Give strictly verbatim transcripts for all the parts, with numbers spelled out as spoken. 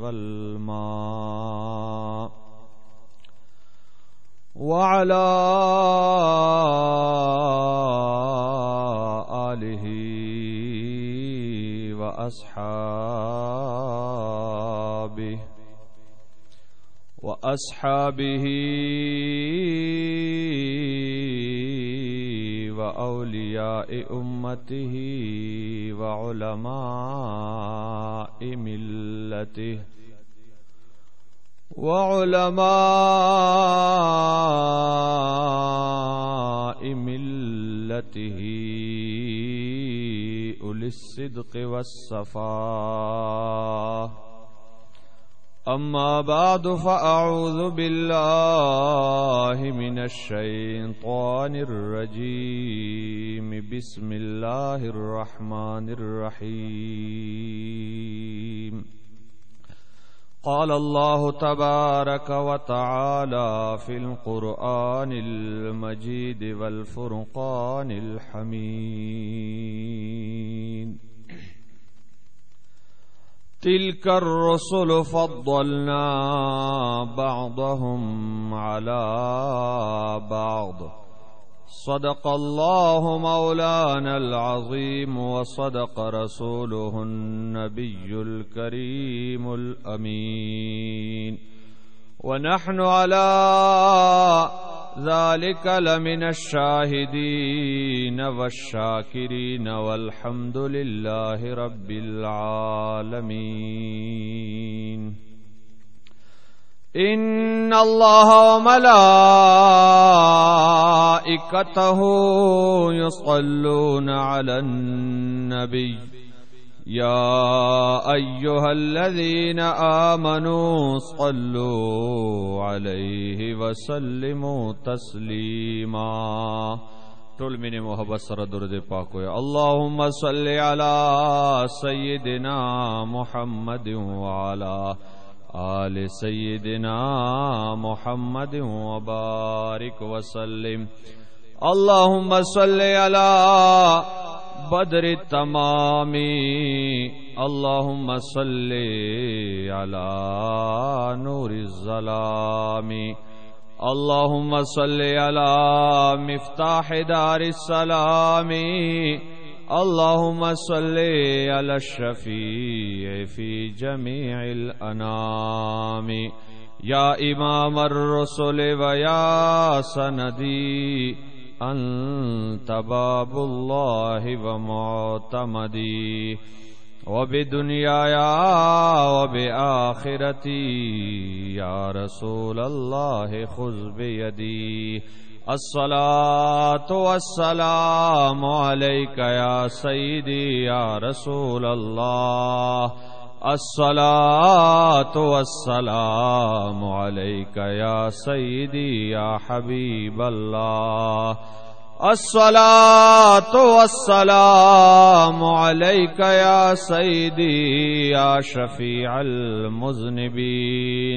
वल्मा वअला आलिही व अस्हाबिही व अस्हाबिही व औलियाए उम्मतिही व उलमाए मिल्लतिही व उलमाए मिल्लतिही उलिस्सिद्क़ वस्सफ़ाह। अम्मा बादु फ़अऊज़ु बिल्लाहि मिनश शैतानिर रजीम। बिस्मिल्लाहिर रहमानिर रहीम। क़ाल अल्लाहु तबारक व तआला फ़िल क़ुरआनिल मजीद वल फ़ुरक़ानिल हमीद। तिल्कर रुसुल फ़द्दलना बअदहुम अला बअद। सदक़ल्लाहु मौलानल अज़ीम व सदक़ रसूलुहुन नबियुल करीमुल अमीन। व नहनु अला ज़ालिक लमिनश शाहिदीन वश्शाकिरीन वल्हम्दुलिल्लाहि रब्बिल आलमीन। इन्नल्लाह व मलाइकतहु युसल्लूना अलन नबी। या अय्युहल्लज़ीना आमनू सल्लू अलैहि वसल्लिमू तस्लीमा। टोल मिने मोहब्बत सर दुरूद पाक होया। अल्लाहुम्मा सल्लि अला सय्यिदिना मुहम्मदिन व अला आले सय्यिदिना मुहम्मदिन व बारिक वसल्लिम। अल्लाहुम्मा सल्लि अला बद्रि तमामी। अल्लाहुम्मा सल्लि अला नूरिज़ ज़लामी। अल्लाहुम्मा सल्लि अला मिफ्ताह दारिस सलामी। अल्लाहुम्मा सल्लि अला शफ़ीअ फ़ी जमीइल अनामी। या इमामर रुसुल व या सनदी अंत बाबुल्लाहि व मुअतमदी। व बिदुनियाया व बिआखिरती या रसूलल्लाहि खुज़ बियदी। अस्सलातु वस्सलामु अलैका या सय्यदी या रसूलल्लाह। अस्सलातु वस्सलामु अलैका या सय्यदी या हबीबल्लाह। अस्सलातु वस्सलामु अलैका या सय्यदी या शफ़ीअल मुज़निबीन।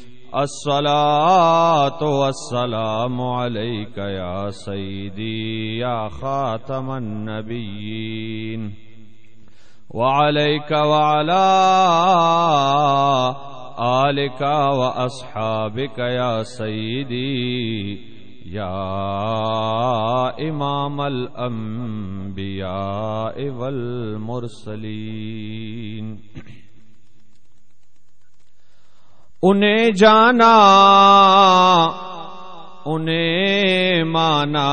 अस्सलातु वस्सलामु अलैका या सय्यदी या ख़ातमन नबिय्यीन। व अलैका व अला आलिका व अस्हाबिका या सय्यदी या इमामल अंबिया वल मुरसलीन। उन्हें जाना उन्हें माना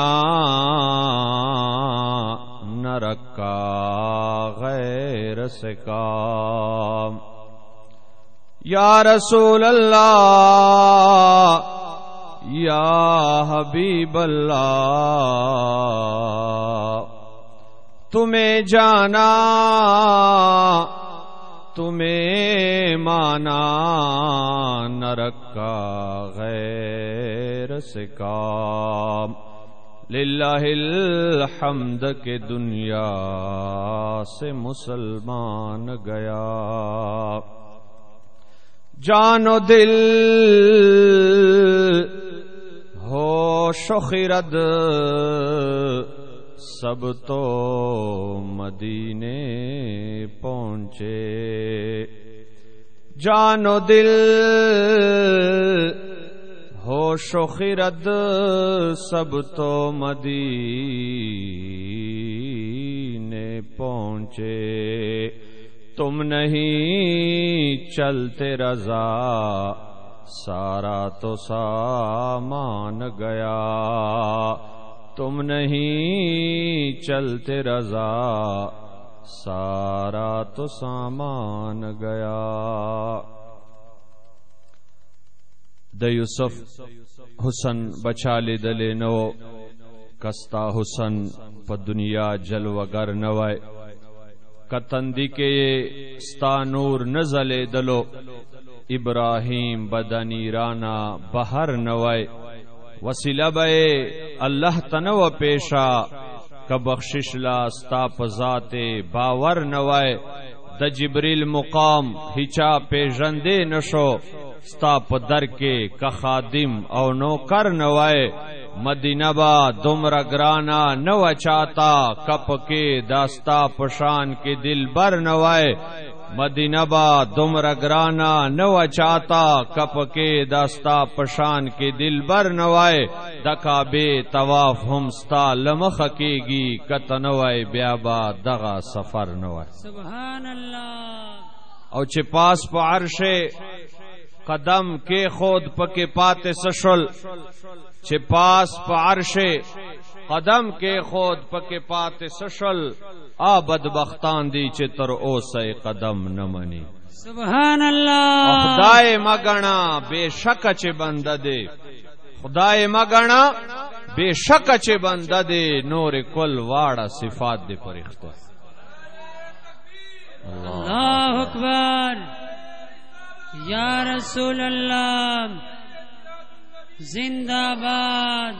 न रखा गैर से काम। या रसूल अल्लाह या हबीब अल्लाह। तुम्हें जाना तुम्हें माना न रखा गैर से काम। लिल्लाहिल हम्द के दुनिया से मुसलमान गया। जानो दिल होश खिरद सब तो मदीने पहुंचे। جان و دل ہوش و خرد سب تو مدینے پہنچے تم نہیں چلتے رضا سارا تو سامان گیا تم نہیں چلتے رضا سارا تو سامان گیا د یوسف حسن بچا لیدلې نو کستا حسن په دنیا جلوگر نوای کتندی کې ستا نور نزلې دلو ابراهیم بدنیرانا بهر نوای وسیله به الله تنو پیشا ک بخشش لا ستا په ذات باور نوای د جبريل مقام هچا پیژندې نشو ستا په در کې که خادم او نوکر نوای مدینه با دومره ګرانا نو چاته کپ کې داستا پشان کې دلبر نوای مدینه با دومره ګرانا نو چاته کپ کې داستا پشان کې دلبر نوای د کعبه طواف هم ستا لمخ کېږي کته نوای بیا با دغه سفر نوای سبحان الله او چې پاس په عرش قدم کې خود پکې پاتې سشل چې پاس په عرش قدم کې خود پکې پاتې سشل آ بدبختان دي چې تر اوسه قدم نه مني سبحان الله خدای مګنا بشک چې بنده دي خدای مګنا بشک چې بنده دي نور کل واړه صفات دي پرخته الله اکبر یا رسول اللہ زندہ باد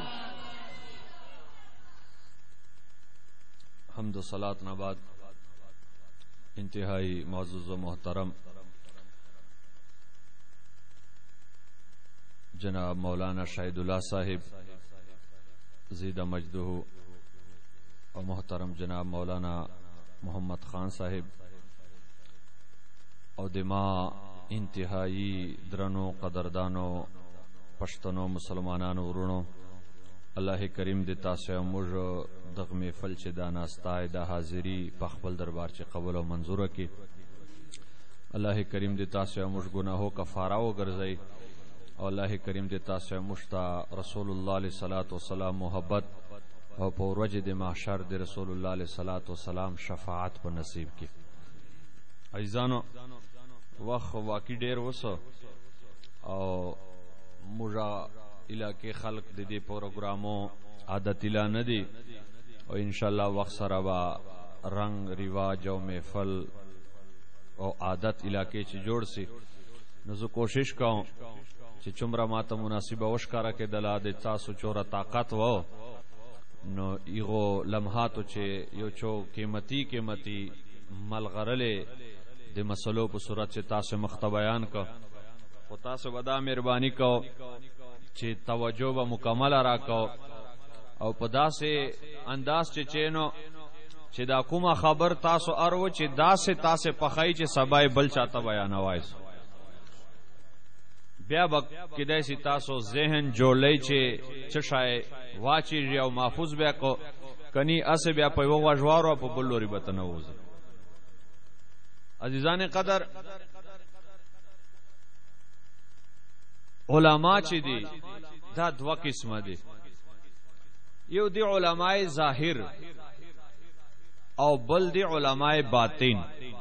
حمد و صلات نباد انتہائی معزز و محترم جناب مولانا شاہد اللہ صاحب زید مجدہ اور محترم جناب مولانا محمد خان صاحب اور دماغ انتہائی درنو قدردانو پشتنو مسلمانانو ورونو الله کریم دې تاسو موږ دغه محفل چې دا ناستای د حاضری په خپل دربار چې قبول او منظور کړي الله کریم دې تاسو موږ ګناهو کفاره وګرځي او الله کریم دې تاسو موږ ته رسول الله علیه الصلاۃ والسلام محبت او په ورځ د محشر د رسول الله علیه الصلاۃ والسلام شفاعت په نصیب کړي عزیزانو وخت واقعي ډیر وسو او موږ علاقې خلق د دې پروګرامو عادت اله نه دي او ان شاء الله وخت سره با رنگ رواج او محفل او عادت علاقې چې جوړ سي نو زه کوشش کوم چې څومره ماته مناسبه وشکاره کې دلا د تاسو چوره طاقت وو نو ایغو لمحاتو چې یو چو قیمتي قیمتي ملغرلې د مسلو په صورت چې تاسو مخته بیان کو او تاسو ودا مهرباني کو چې توجه به مکمل راکو او په داسې انداز چې چینو چې دا کومه خبر تاسو ارو چې داسې تاسو پخای چې سبای بل چاته بیانوای بیا به کدای سي تاسو ذهن جوړلای چې چشای واچي یو محفوظ بیا کو کني اس بیا په یو غوړو په بلوري بتنوز عزیزان قدر علماء چې دي دا دوا قسمه دي یو دی علماء ظاهر او بل دی علماء باطن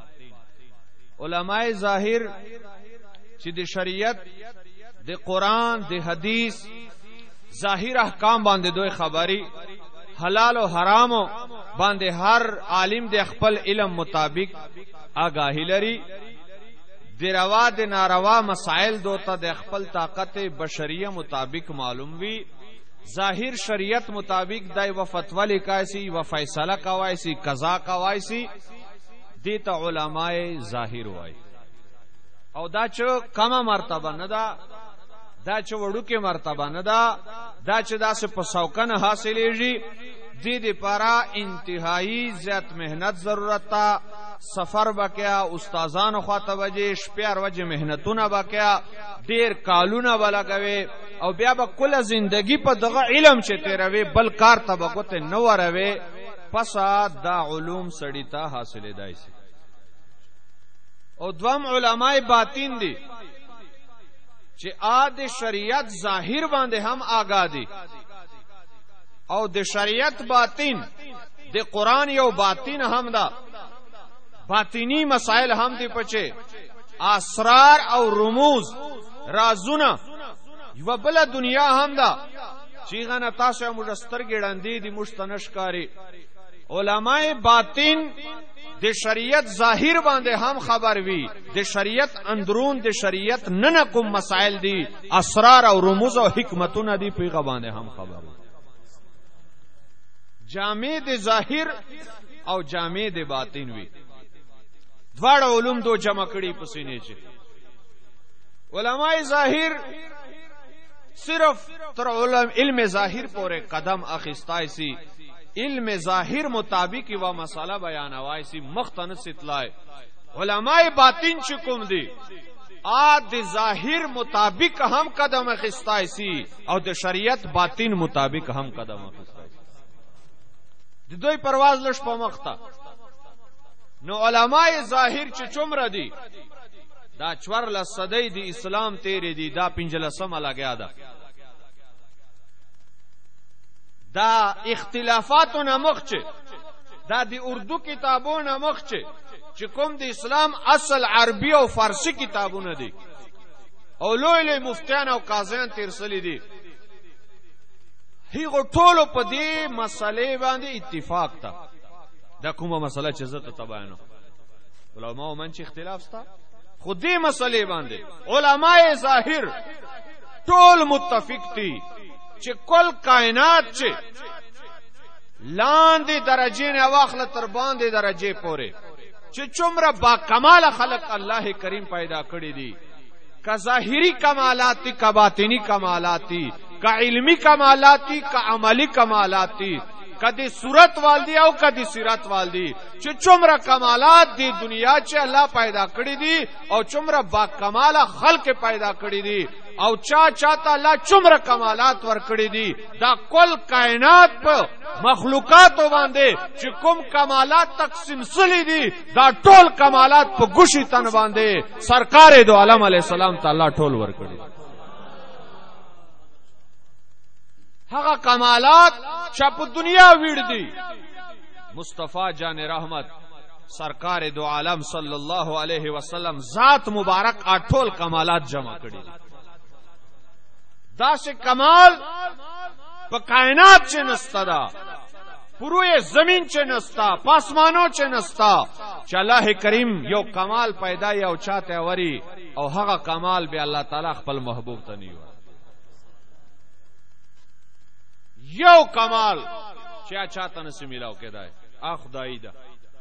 علماء ظاهر چې د شریعت د قرآن د حدیث ظاهر احکام باندې دوی خبري حلال او حرام باندې هر عالم د خپل علم مطابق آگاهی لري د روا د ناروا مسائل دوته د خپل طاقت بشریه مطابق معلوم وي ظاهر شریعت مطابق دای و فتوا لیکایسی و فیصله کوایسی قضا کوایسی دیتا علماء ظاهر وای او دا چې کمه مرتبه نه ده دا چې وړو کې مرتبه نه ده دا چې داسې په سوکنه حاصلېږي دې دې پارا انتهایی زیات مهنت ضرورت تا سفر بکیا استادانو خواته وجه شپیر وجه مهنتونه بکیا ډیر کالونه ولګوي او بیا به کله زندگی په دغه علم چې تیروي بل کار ته بغوت نه وروي پس دا علوم سړی ته حاصلې دای شي. او دوام علماء باطن دي چې ا د شریعت ظاهر باندې هم آگاه دي او د شریعت باطن د قران یو باطن هم دا باطنی مسائل هم دي پچه اسرار او رموز رازونه یو بل دنیا هم دا چیغه نه تاسو مجستر ګړندې دي مشتنشکاری علماء باطن د شریعت ظاهر باندې هم خبر وی د شریعت اندرون د شریعت نه کوم مسائل دي اسرار او رموز او حکمتونه دي پیغه باندې هم خبر وی. جامع د ظاهر او جامع د باطن وی دواړه علوم دو جمع کړي پسینه چي علماء ظاهر صرف تر علم علم ظاهر پورې قدم اخستای سي علم ظاهر مطابق و مساله بیانوای سي مختنس اطلاع. علماء باطن چې کوم دي ا د ظاهر مطابق هم قدم اخستای سي او د شریعت باطن مطابق هم قدم اخستای سي. د دوی پرواز لش په مخته نو علماء ظاهر چې چمره دي دا چورل صدی دی اسلام تیرې دي دا پنځلسمه لګیا ده دا اختلافاتونه مخچه دا دی اردو کتابونه مخچه چې کوم د اسلام اصل عربی او فارسی کتابونه دي او لوی لوی مفتیان او قاضیان تیرسلی دي هیغو ټولو په دې مسلې باندې اتفاق تا دا کومه مسله چې زته تباینو علماء من چې اختلاف ستا خو دې مسلې باندې علماء ظاهر ټول متفق دي چې کل کائنات چې لاندې درجه نه واخله تر باندې درجه پورې چې څومره با کمال خلق الله کریم پیدا کړی دي کا ظاهری کمالاتی کا باطنی کمالاتی کا علمی کمالاتی کا عملی کمالاتی کدی صورت والدی او کدی سیرت والدی چې څومره کمالات دی دنیا چې الله پیدا کړی دي او څومره با کمال خلق پیدا کړی دي او چا چاته الله څومره کمالات ور کړی دي دا کل کائنات په مخلوقات باندې چې کوم کمالات تقسیم سلی دي دا ټول کمالات په ګوشي تن باندې سرکار دو عالم علی السلام تعالی ټول ور کړی. هغه کمالات چې په دنیا ویړ دي مصطفی جان رحمت سرکار دو عالم صلی الله علیه وسلم ذات مبارک اټول کمالات جمع کړي دي. دا سے کمال په کائنات چې نستا دا پروی زمین چې نستا پاسمانو چې نستا چې الله کریم یو کمال پیدا یو چاته وری او هغه کمال به الله تعالی خپل محبوب ته نیو یو کمال چې چاته نس میلاو کېدای ا خدای دا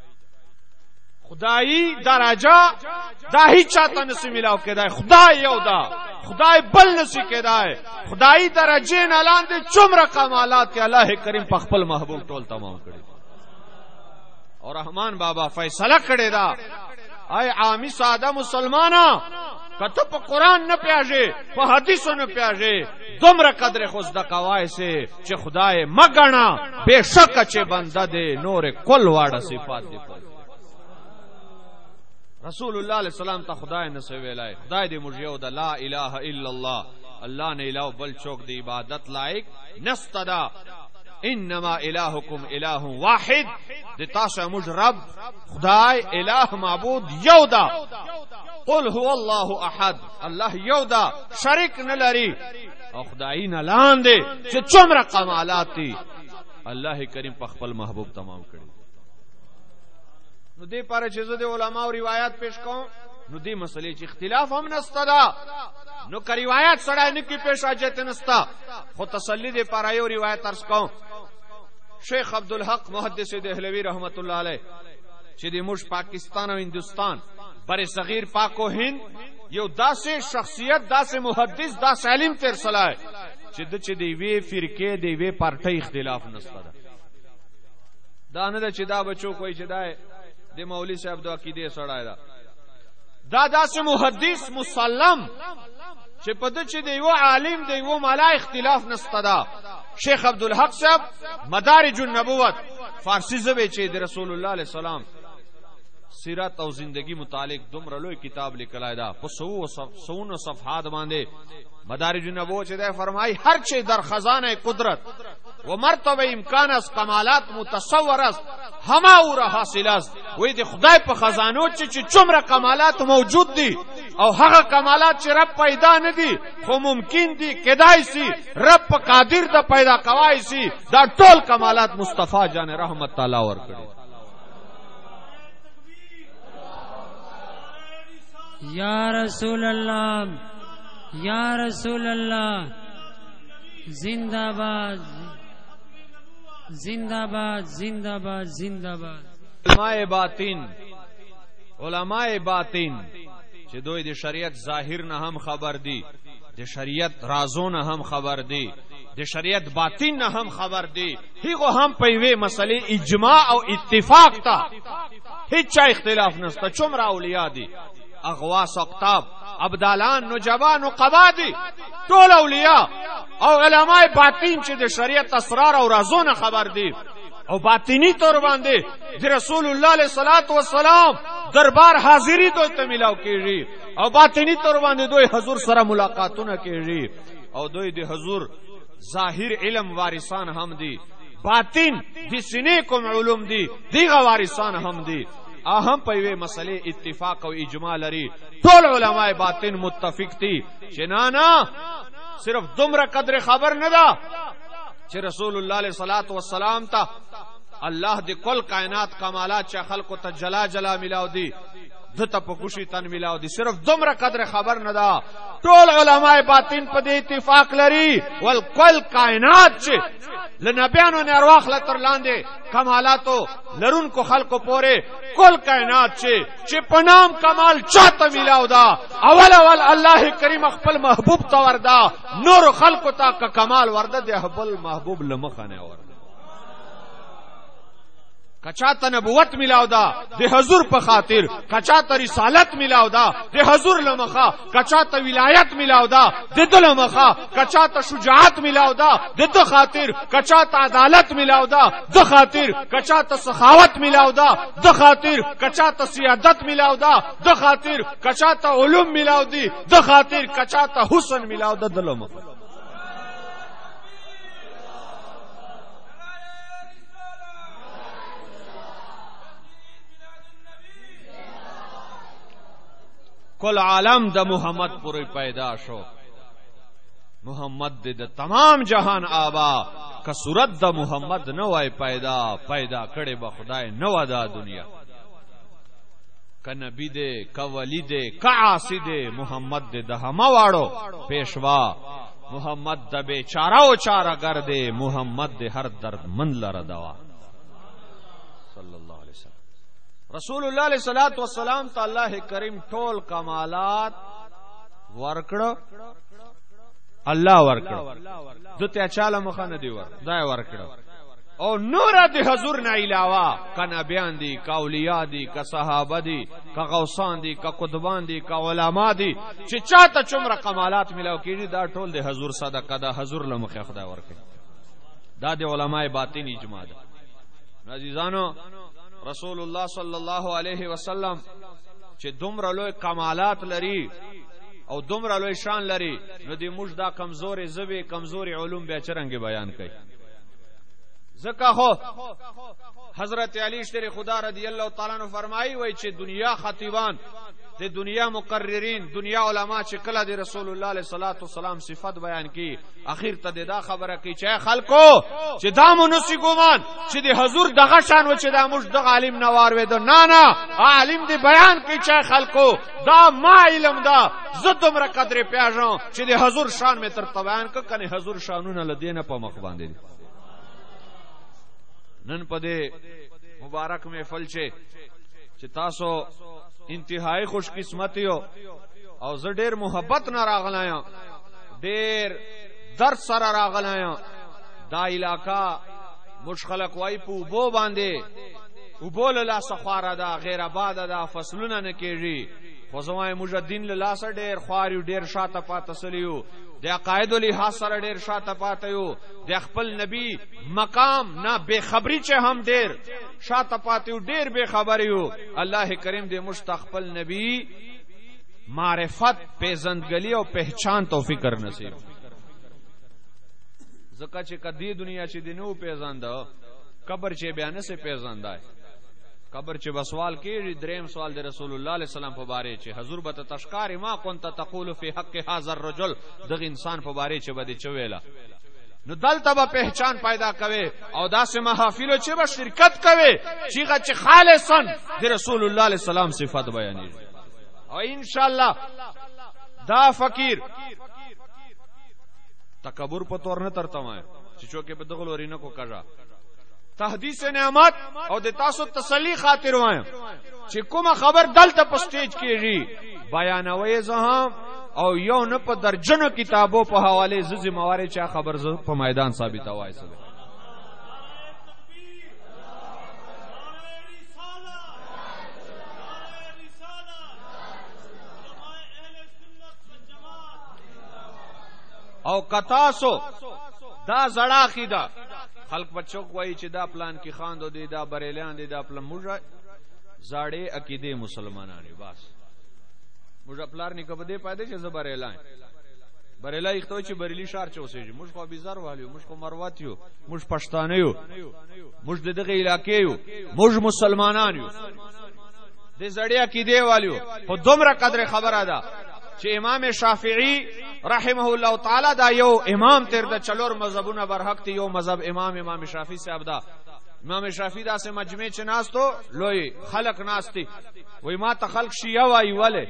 خدای درجه دا هیڅ چاته نس میلاو کېدای خدای یو دا خدای بل نس کېدای خدای درجه نه لاندې څومره کمالات الله کریم په خپل محبوب ټول تمام کړی او رحمان بابا فیصله کړی دا اے عامی ساده مسلمانا کته په قران نه پیاژه په حدیثو نه پیاژه دومره قدر خوز د قوای سه چې خدای مګنا بشک چې بنده دې نور کل واړه صفات دي رسول الله علیه السلام ته خدای نه ویلای خدای دې موږ یو د لا اله الا الله الله نه الہ بل څوک د عبادت لایق نستدا انما الہکم الہ واحد د تاسو موږ رب خدای الہ معبود یو دا قل هو الله احد الله یو دا شریک نه لري او خدای نه لاندې چې څومره کمالات دي الله کریم په خپل محبوب تمام کړي. نو دې پاره چې زه د علماو روایت پیش کوم نو دې مسلې چې اختلاف هم نستا دا نو که روایت سره نه کې پیش اجت نستا خو تسلی دې پاره یو روایت ترس کوم. شیخ عبدالحق محدث دهلوی رحمت الله علیه چې د موږ پاکستان او هندستان بر صغیر پاک او هند یو داسې شخصیت داسې محدث داسې عالم تر سلای چې د چې دی وی فرقه دی وی پارټي اختلاف نستا دا نه چې دا بچو کوئی چې دا د د مولوی صاحب د عقیده سړای دا دا داسې محدث مسلم چې په د چې د یو عالم د یو مالا اختلاف نسته دا شیخ عبدالحق صاحب مدارج النبوت فارسی زبې چې د رسول الله علیه السلام سیرت او زندگی متعلق دومره لوی کتاب لیکلای دا په سو سونو صفحات باندې مدارج النبوت چې دا فرمای هر چی در خزانه قدرت و مرتبه امکان است کمالات متصور است همه او را حاصل است وې د خدای په خزانو چې څومره کمالات موجود دي او هغه کمالات چې رب پیدا نه دي خو ممکن دي کدای سي رب په قادر د پیدا کوي سي دا ټول کمالات مصطفی جان رحمت تعالی ورکړي یا رسول اللہ یا رسول اللہ زندہ باد زندہ باد زندہ باد زندہ باد علماء باطن علماء باطن چې دوی د شریعت ظاهر نه هم خبر دي د شریعت رازو نه هم خبر دي د شریعت باطن نه هم خبر دي هغه هم په یوې مسلې اجماع او اتفاق تا هیڅ اختلاف نشته څومره اولیاء دي اغواس اقطاب ابدالان نجبان و قبادی ټول اولیاء او علماء باطن چې د شریعت اسرار او رازونه خبر دي او باطنی طور باندې د رسول الله علیه الصلاۃ والسلام دربار حاضری دوی ته ملاو کیږي او باطنی طور باندې دوی حضور سره ملاقاتونه کیږي او دوی د حضور ظاهر علم وارثان هم دي باطن د سینې کوم علوم دي دیغه وارثان هم دي اهم په یوه مسلې اتفاق او اجماع لري ټول علماء باطن متفق دي چې نه نه صرف دومره قدر خبر نه ده چې رسول الله علیه الصلاۃ والسلام ته الله د کل کائنات کمالات چې خلقو ته جلا جلا ملاو دي دته په خوشي تن ملاو دي صرف دومره قدر خبر نه ده ټول علماء باطن په دې اتفاق لري ول کل کائنات چې لنبیانو نه ارواح لتر لاندې کمالاتو لرونکو خلقو پوره کل کائنات چې چې پنام کمال چاته ملاو دا اول اول الله کریم خپل محبوب ته وردا نور خلقو ته کمال ورده دی خپل محبوب لمخنه ورده کچاته نبوت ملاو دا د حضور په خاطر کچاته رسالت ملاو دا د حضور لمخه کچاته ولایت ملاو دا د دل مخه کچاته شجاعت ملاو دا د د خاطر کچاته عدالت ملاو دا د خاطر کچاته سخاوت ملاو دا د خاطر کچاته سیادت ملاو دا د خاطر کچاته علوم ملاو دي د خاطر کچاته حسن ملاو دا دل مخه کل عالم د محمد پوری پیدا شو محمد د تمام جهان آبا که صورت د محمد نه وای پیدا پیدا کړي به خدای نه ودا دنیا که نبی دې که ولی دې که عاصی دې محمد دې د همه واړو پیشوا محمد د بیچاره او چارهګر دې محمد دې هر درد من لره دوا صلی الله علیه وسلم رسول الله علیه الصلاۃ والسلام ته الله کریم ټول کمالات ورکړو الله ورکړو دته چاله مخ نه دی ور دای ورکړو او نور د حضور نه علاوه کنا بیان دي کا اولیاء دي کا صحابه دي کا غوثان دي کا قطبان دي کا علما دي چې چاته څومره کمالات ملاو کیږي دا ټول د حضور صدقه ده حضور لمخه خدای ورکړي دا د علماء باطن اجماع ده عزیزانو رسول الله صلی الله علیه وسلم چې دومره لوی کمالات لري او دومره لوی شان لري نو دې موږ دا کمزوري زبې کمزوري علوم به چرنګ بیان کړي زکه خو حضرت علی شری خدا رضی الله تعالی عنہ فرمایي وای چې دنیا خطیبان د دنیا مقررین دنیا علما چې کله د رسول الله علیه الصلاۃ والسلام صفات بیان کی اخر ته دا خبره کی چې خلکو چې دا مونږی ګومان چې د حضور دغه شان و چې دا موږ د عالم نوار وې نه نه عالم دی بیان کی چې خلکو دا ما علم دا زه دومره قدر پیاژم چې د حضور شان می تر بیان ک کنه حضور شانونه لدینه په مخ باندې نن په دې مبارک محفل چې چې تاسو انتہائی خوش قسمتی ہو او زه ډیر محبت نه راغلایم ډیر درد سره راغلایم دا علاقہ مشخلق وای په بو باندې وبول لا سخواره دا غیر آباد دا فصلونه نه کیږي خو زمای مجدین له لاس ډیر خواري ډیر شاته پاتې سلیو د عقاید له سره ډیر شاته پاتې یو د خپل نبی مقام نه بے خبری چې هم ډیر شاته پاتې ډیر بے خبری یو الله کریم دې مستقبل نبی معرفت پیژندګلی او پہچان توفیق کر نصیب زکه چې کدی دنیا چې دینو پیژاند قبر چې بیان سے پیژاندای قبر چې بسوال کیږي دریم سوال د رسول الله علیه السلام په باره چې حضور به تشکار ما كنت تقول فی حق هذا الرجل دغه انسان په باره چې بده چویلا نو دلته به پہچان پیدا کوي او داسې محافل چې به شرکت کوي چې خالصا د رسول الله علیه السلام صفات بیانې او ان شاء الله دا فقیر تکبر په تور نه ترتمه چې چوکې په دغه لوري نه کو کړه تحدیث نعمت او د تاسو تسلی خاطر وایم چې کومه خبر دلته په سټیج کېږي بیانوي زه او یو نه په درجنو کتابو په حواله ز ذمہواری چا خبر ز په میدان ثابت وای سره او کتاسو دا زړه خیدا خلق بچو کوئی چې دا پلان کې خاندو دی دا بریلیان دی دا پلان موږ زاړې عقیده مسلمانانه بس موږ پلار نه کبه دی پاده چې زبریلان بریلا یختو چې بریلی شهر چوسېږي موږ خو بيزار والیو موږ خو مروات یو موږ پښتانه یو موږ دغه علاقې یو موږ مسلمانان یو د زړې عقیده والیو په دومره قدر خبره ده چې امام شافعی رحمه الله تعالی دا یو امام تر د چلور مذهبونه برحق تی یو مذهب امام امام شافعی صاحب دا امام شافعی دا سه مجمع چ ناستو لوی خلق ناستی وای ما ته خلق شیعه وای وله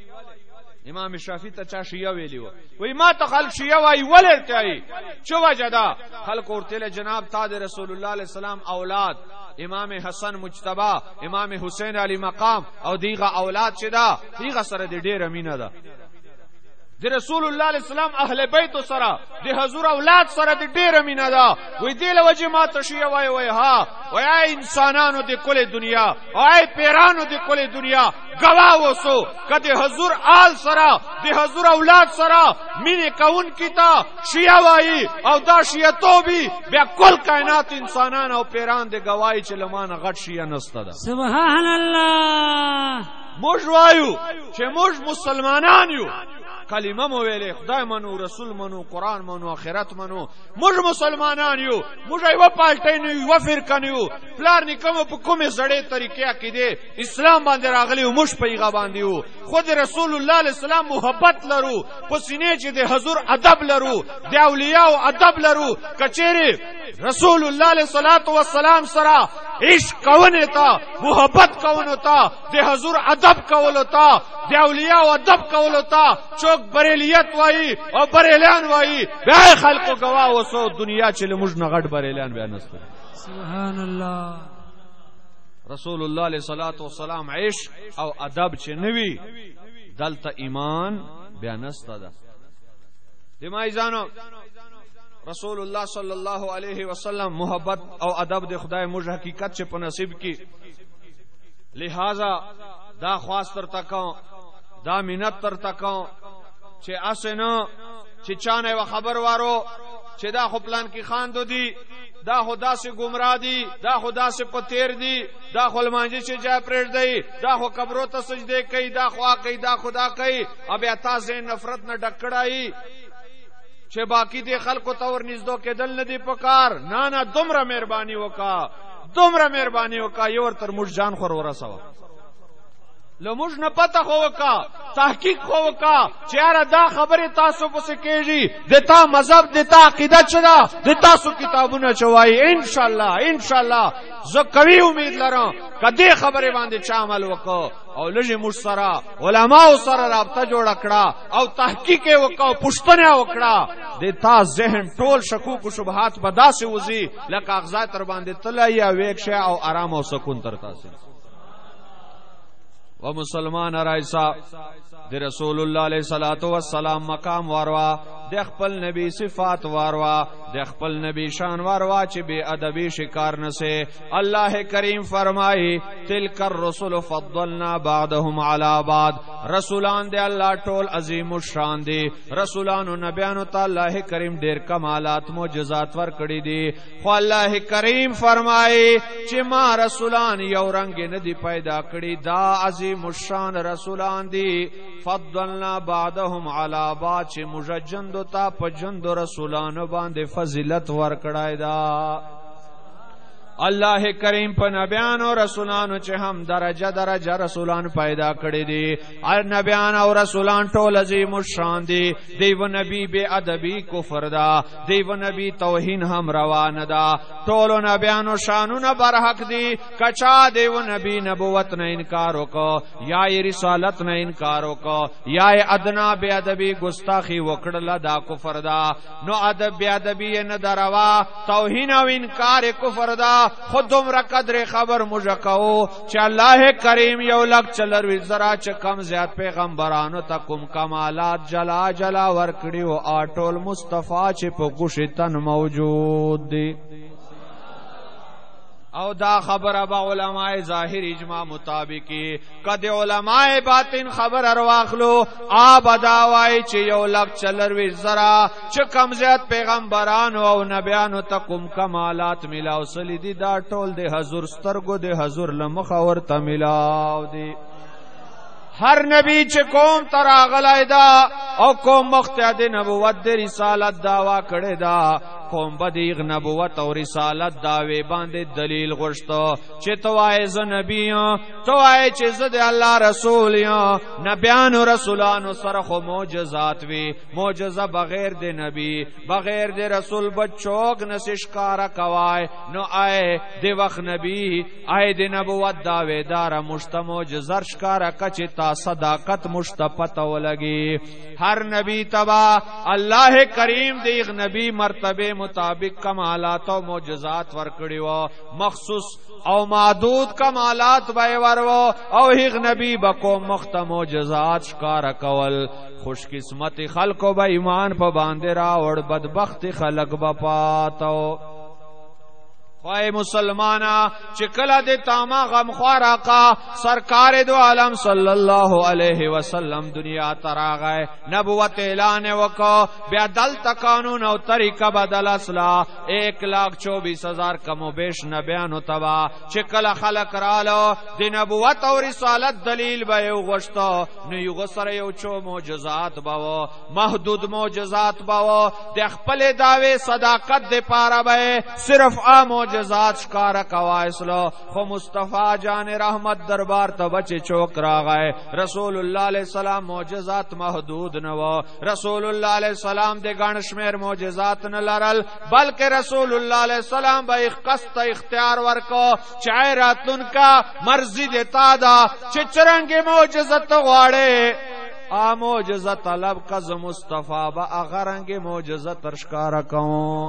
امام شافعی ته چا شیعه ویلی وای ما ته خلق شیعه وای وله ته چو وجدا خلق ورته جناب تا د رسول الله علیه السلام اولاد امام حسن مجتبی امام حسین علی مقام او دیغه اولاد چدا دیغه سره د ډیر امینه ده د رسول الله علیه السلام اهل بیت سره د حضور اولاد سره د ډیر امینه ده وې دی له وجه ما تشیه وای وای ها وای انسانانو د کل دنیا وای پیرانو د کل دنیا گواه وسو کده حضور آل سره د حضور اولاد سره مینه کون کیتا شیعه وای او دا شیعه توبی بیا کل کائنات انسانان او پیران د گواہی چې لمانه غټ شیعه نسته ده سبحان الله موږ وایو چې موږ مسلمانان یو کلمه مو ویلې خدای منو رسول منو قران منو اخرت منو موږ مسلمانان یو موږ یو پالټی نه یو فرقه نه یو پلار نکمه په کومه زړې طریقې عقیده اسلام باندې راغلی موږ په یغه باندې یو خود رسول الله علیه السلام محبت لرو په سینې چې د حضور ادب لرو د اولیاء او ادب لرو کچېره رسول الله علیه الصلاۃ والسلام سره عشق کوونه تا محبت کوونه تا د حضور ادب کوله تا د اولیاء او ادب کوله تا چوک بریلیت وای او بریلیان وای بیا خلکو گواه وسو دنیا چې لمج نه غټ بریلیان بیا نسته سبحان الله رسول الله علیه الصلاۃ والسلام عشق او ادب چې نوی دلته ایمان بیا نسته ده دمای ځانو رسول الله صلی الله علیه وسلم محبت او ادب د خدای موږ حقیقت چې په نصیب کی لہذا دا خواست تر تکاو دا منت تر تکاو چې اسنه چې چانه و خبر وارو چې دا خو پلان کې خاندو دي دا خدا سے گمراه دي دا خدا سے پتیر دي دا خو لمانځي چې جا پرېږ دی دا خو قبرو ته سجده کوي دا خوا کوي دا خدا کوي ابیا تاسو نفرت نه ډکړای چې باقی دي خلکو ته ور نږدې کېدل نه دی پکار نه نه دومره مهرباني وکا دومره مهرباني وکا یو تر موږ جان خور ورسوه لموږ نه پته خو وکا تحقیق خو وکا چې یاره دا خبره تاسو پسې کېږي د تا مذهب د تا عقیده چدا د تاسو کتابونه چوي ان شاء الله ان شاء الله زه کوي امید لرم کدی خبره باندې چا عمل وکاو او لږه موږ سره علماء سره رابطه جوړ کړه او تحقیق وکاو پښتنه وکړه د تا ذهن ټول شکوک او شبهات بداسه وزي لکه اغزا تر باندې تلای یا ویښه او آرام او سکون تر تاسو و مسلمان رایسا د رسول الله علیه الصلاۃ والسلام مقام واروا د خپل نبی صفات واروا د خپل نبی شان وروا چې بے ادبی شکار نسے. اللہ کریم فرمائی تلک الرسل فضلنا بعضهم علی بعض. رسولان دے اللہ ټول عظیم الشان دی. رسولانو نبیانو ته اللہ کریم ډیر کمالات معجزات ور کړی دي. خو اللہ کریم فرمائی چې ما رسولان یو رنگ نه دی پیدا کړی، دا عظیم الشان رسولان دی. فضلنا بعضهم علی بعض چې موږ جندو ته په جندو رسولانو باندې فضیلت ور کړای دا. اللہ کریم په نبیانو رسولانو چې هم درجه درجه رسولان پیدا کړی دي. نبیان او رسولان ټول عظیم الشان دي. دیو نبی بے ادبی کفر دا، دیو نبی توهین هم روان دا. ټولو نبیانو شانونه برحق دي. کچا دیو نبی نبوت نه انکار وکړو یا یې رسالت نه انکار وکړو یا یې ادنا بے ادبی ګستاخی وکړله، دا کفر دا. نو ادب بے ادبی نه دروا، توهین او انکار کفر دا. خود دومره قدر خبر مجکو چې الله کریم یو لک چلروي زرا چې کم زیات پیغمبرانو ته کوم کمالات جلا جلا ورکړي او اټول مصطفی چې په ګوش تن موجود دي. او دا خبر با علماء ظاہر اجماع مطابقی. کد علماء باطن خبر ارواخلو آب داوائی چی یو لک چلروی زرا چی کم زیاد پیغمبرانو او نبیانو تکم کمالات ملاو سلی دی. دا ټول دی حضور سترگو دی حضور لمخور تا ملاو دی. ہر نبی چی قوم تراغلائی دا او قوم مختیاد نبوت دی رسالت داوا کڑی دا. قوم بدیغ نبوت او رسالت داوی باندې دلیل غوښتو چې تو وای ز نبی تو وای چې ز د الله رسول یا. نبیانو رسولانو سره خو معجزات وی، معجزه بغیر د نبی بغیر د رسول بچوک نسش کارا کوای. نو آئے د وخت نبی آئے د نبوت داوی دار مشت معجزر شکارا کچ تا صداقت مشتپت ولگی. ہر نبی تبا اللہ کریم دیغ نبی مرتبه مطابق کمالات او معجزات ورکړي وو، مخصوص او معدود کمالات به ورو او هیغ نبی بکو مخت معجزات شکار کول. خوش قسمت خلقو به ایمان په باندې راوړ، بدبخت خلق به پاتو. خواہ مسلمانا چکلا دے تاما غم خوار آقا سرکار دو عالم صلی اللہ علیہ وسلم دنیا تراغائے. نبوت اعلان وکو بیا دلتا قانون او طریقہ بدل اصلا. ایک لاکھ چوبیس ہزار کم و بیش نبیانو تبا چکلا خلق رالو دی نبوت او رسالت دلیل بیو غشتو. نیو غسر یو چو معجزات باو، محدود معجزات باو. دی خپل دعوے صداقت دی پارا بے صرف آ معجزات شکار کوائسلو. خو مصطفیٰ جان رحمت دربار تا بچے چوک راغائے. رسول اللہ علیہ السلام معجزات محدود نو. رسول اللہ علیہ السلام دے گانشمیر معجزات نلرل، بلکہ رسول اللہ علیہ السلام با اخقصت اختیار ورکو چاہے راتن کا مرضی دیتا دا چچرنگی معجزت غاڑے. آ معجزت طلب کز مصطفیٰ با اغرنگی معجزت ارشکارا کون.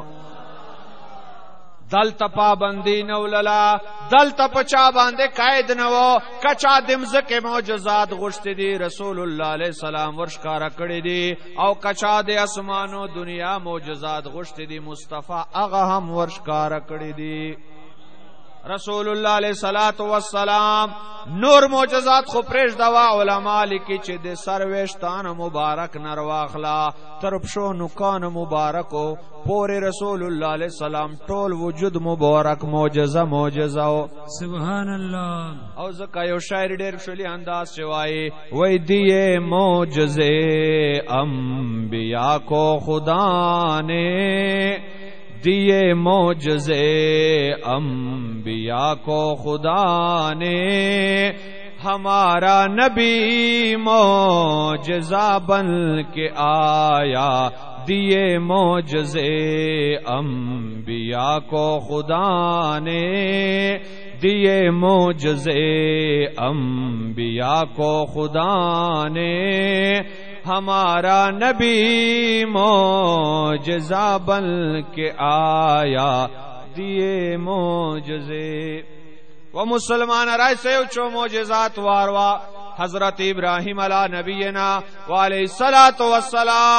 دل تپا بندی نوللا، دل تپ چا باندے قائد نو. کچا دمزک معجزات غشت دی رسول اللہ علیہ السلام ورشکارا کڑی دی. او کچا دے اسمانو دنیا معجزات غشت دی مصطفیٰ اغا ہم ورشکارا کڑی دی. رسول اللہ علیہ الصلوۃ والسلام نور معجزات خو پریش دوا علماء لکی چې د سرویشتان مبارک نرواخلا ترپشو نکان مبارکو پوری رسول اللہ علیہ السلام ټول وجود مبارک معجزه معجزه. سبحان اللہ. او زکا یو شاعر ډیر شلی انداز چوائے وی دیے معجزے انبیاء کو خدا نے، دیے معجزے انبیاء کو خدا نے، ہمارا نبی معجزہ بن کے آیا. دیے معجزے انبیاء کو خدا نے، دیے معجزے انبیاء کو خدا نے، ہمارا نبی معجزہ بن کے آیا. دیے معجزے و مسلمان رائے سے اچھو معجزات واروا. حضرت ابراہیم علیہ نبینا وعلیہ الصلوۃ والسلام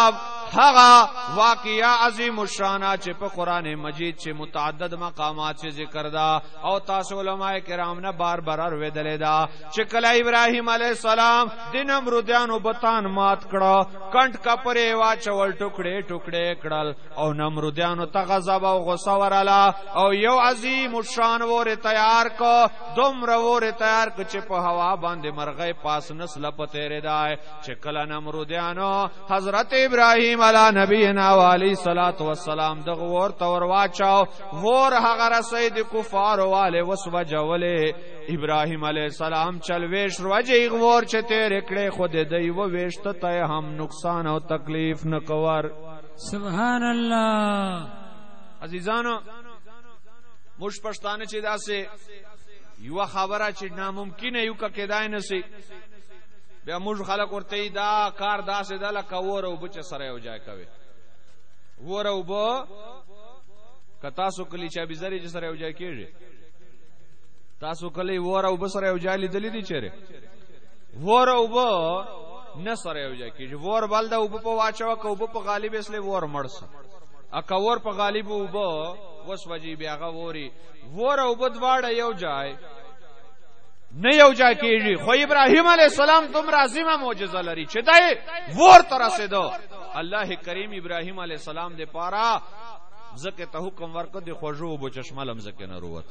هغه واقعیا عظیم الشان چې په قران مجید چې متعدد مقامات چې ذکر دا او تاسو علماء کرام نه بار بار اوریدلې دا چې کله ابراهیم علیه السلام د نمرودیانو بتان مات کړه کڼ کپرې واچول ټوکړې ټوکړې کړل او نمرودیانو ته غضب او غصه وراله او یو عظیم الشان ور تیار کو دومره ور تیار کو چې په هوا باندې مرغې پاس نسل پته ردای چې کله نمرودیانو حضرت ابراهیم علی نبینا و علی صلوات و سلام دغه ور تور واچاو ور هغه رسید کفار والے وسوجولې ابراهیم علیہ السلام چلويش روجه غور چې تیر کړه خود دی و وشت ته هم نقصان او تکلیف نه کور سبحان الله عزیزانو موږ پښتانه چې داسې یو خبره چې ناممکنه یو کېدای نه سي بیا موږ خلک ورته دا کار داسې د لکه ور او بچ سره یو ځای کوي ور او بو کتا سو کلی چې بيزري چې سره یو ځای کیږي تاسو کلی ور او بسره یو ځای لیدلې دي چیرې ور او بو نه سره یو ځای کیږي ور بل دا او په واچو کو په غالب اسله ور مړس اکا ور په غالب او بو وس وجي بیا غوري ور او بو دواړه یو ځای نه یو ځای کیږي خو ابراهیم علیه السلام تم عظیمه معجزه لري چې دای ور تر رسیدو الله کریم ابراهیم علیه السلام دې پارا زکه ته حکم ورکړ د خوجو بو چشمه لمزکه نه روت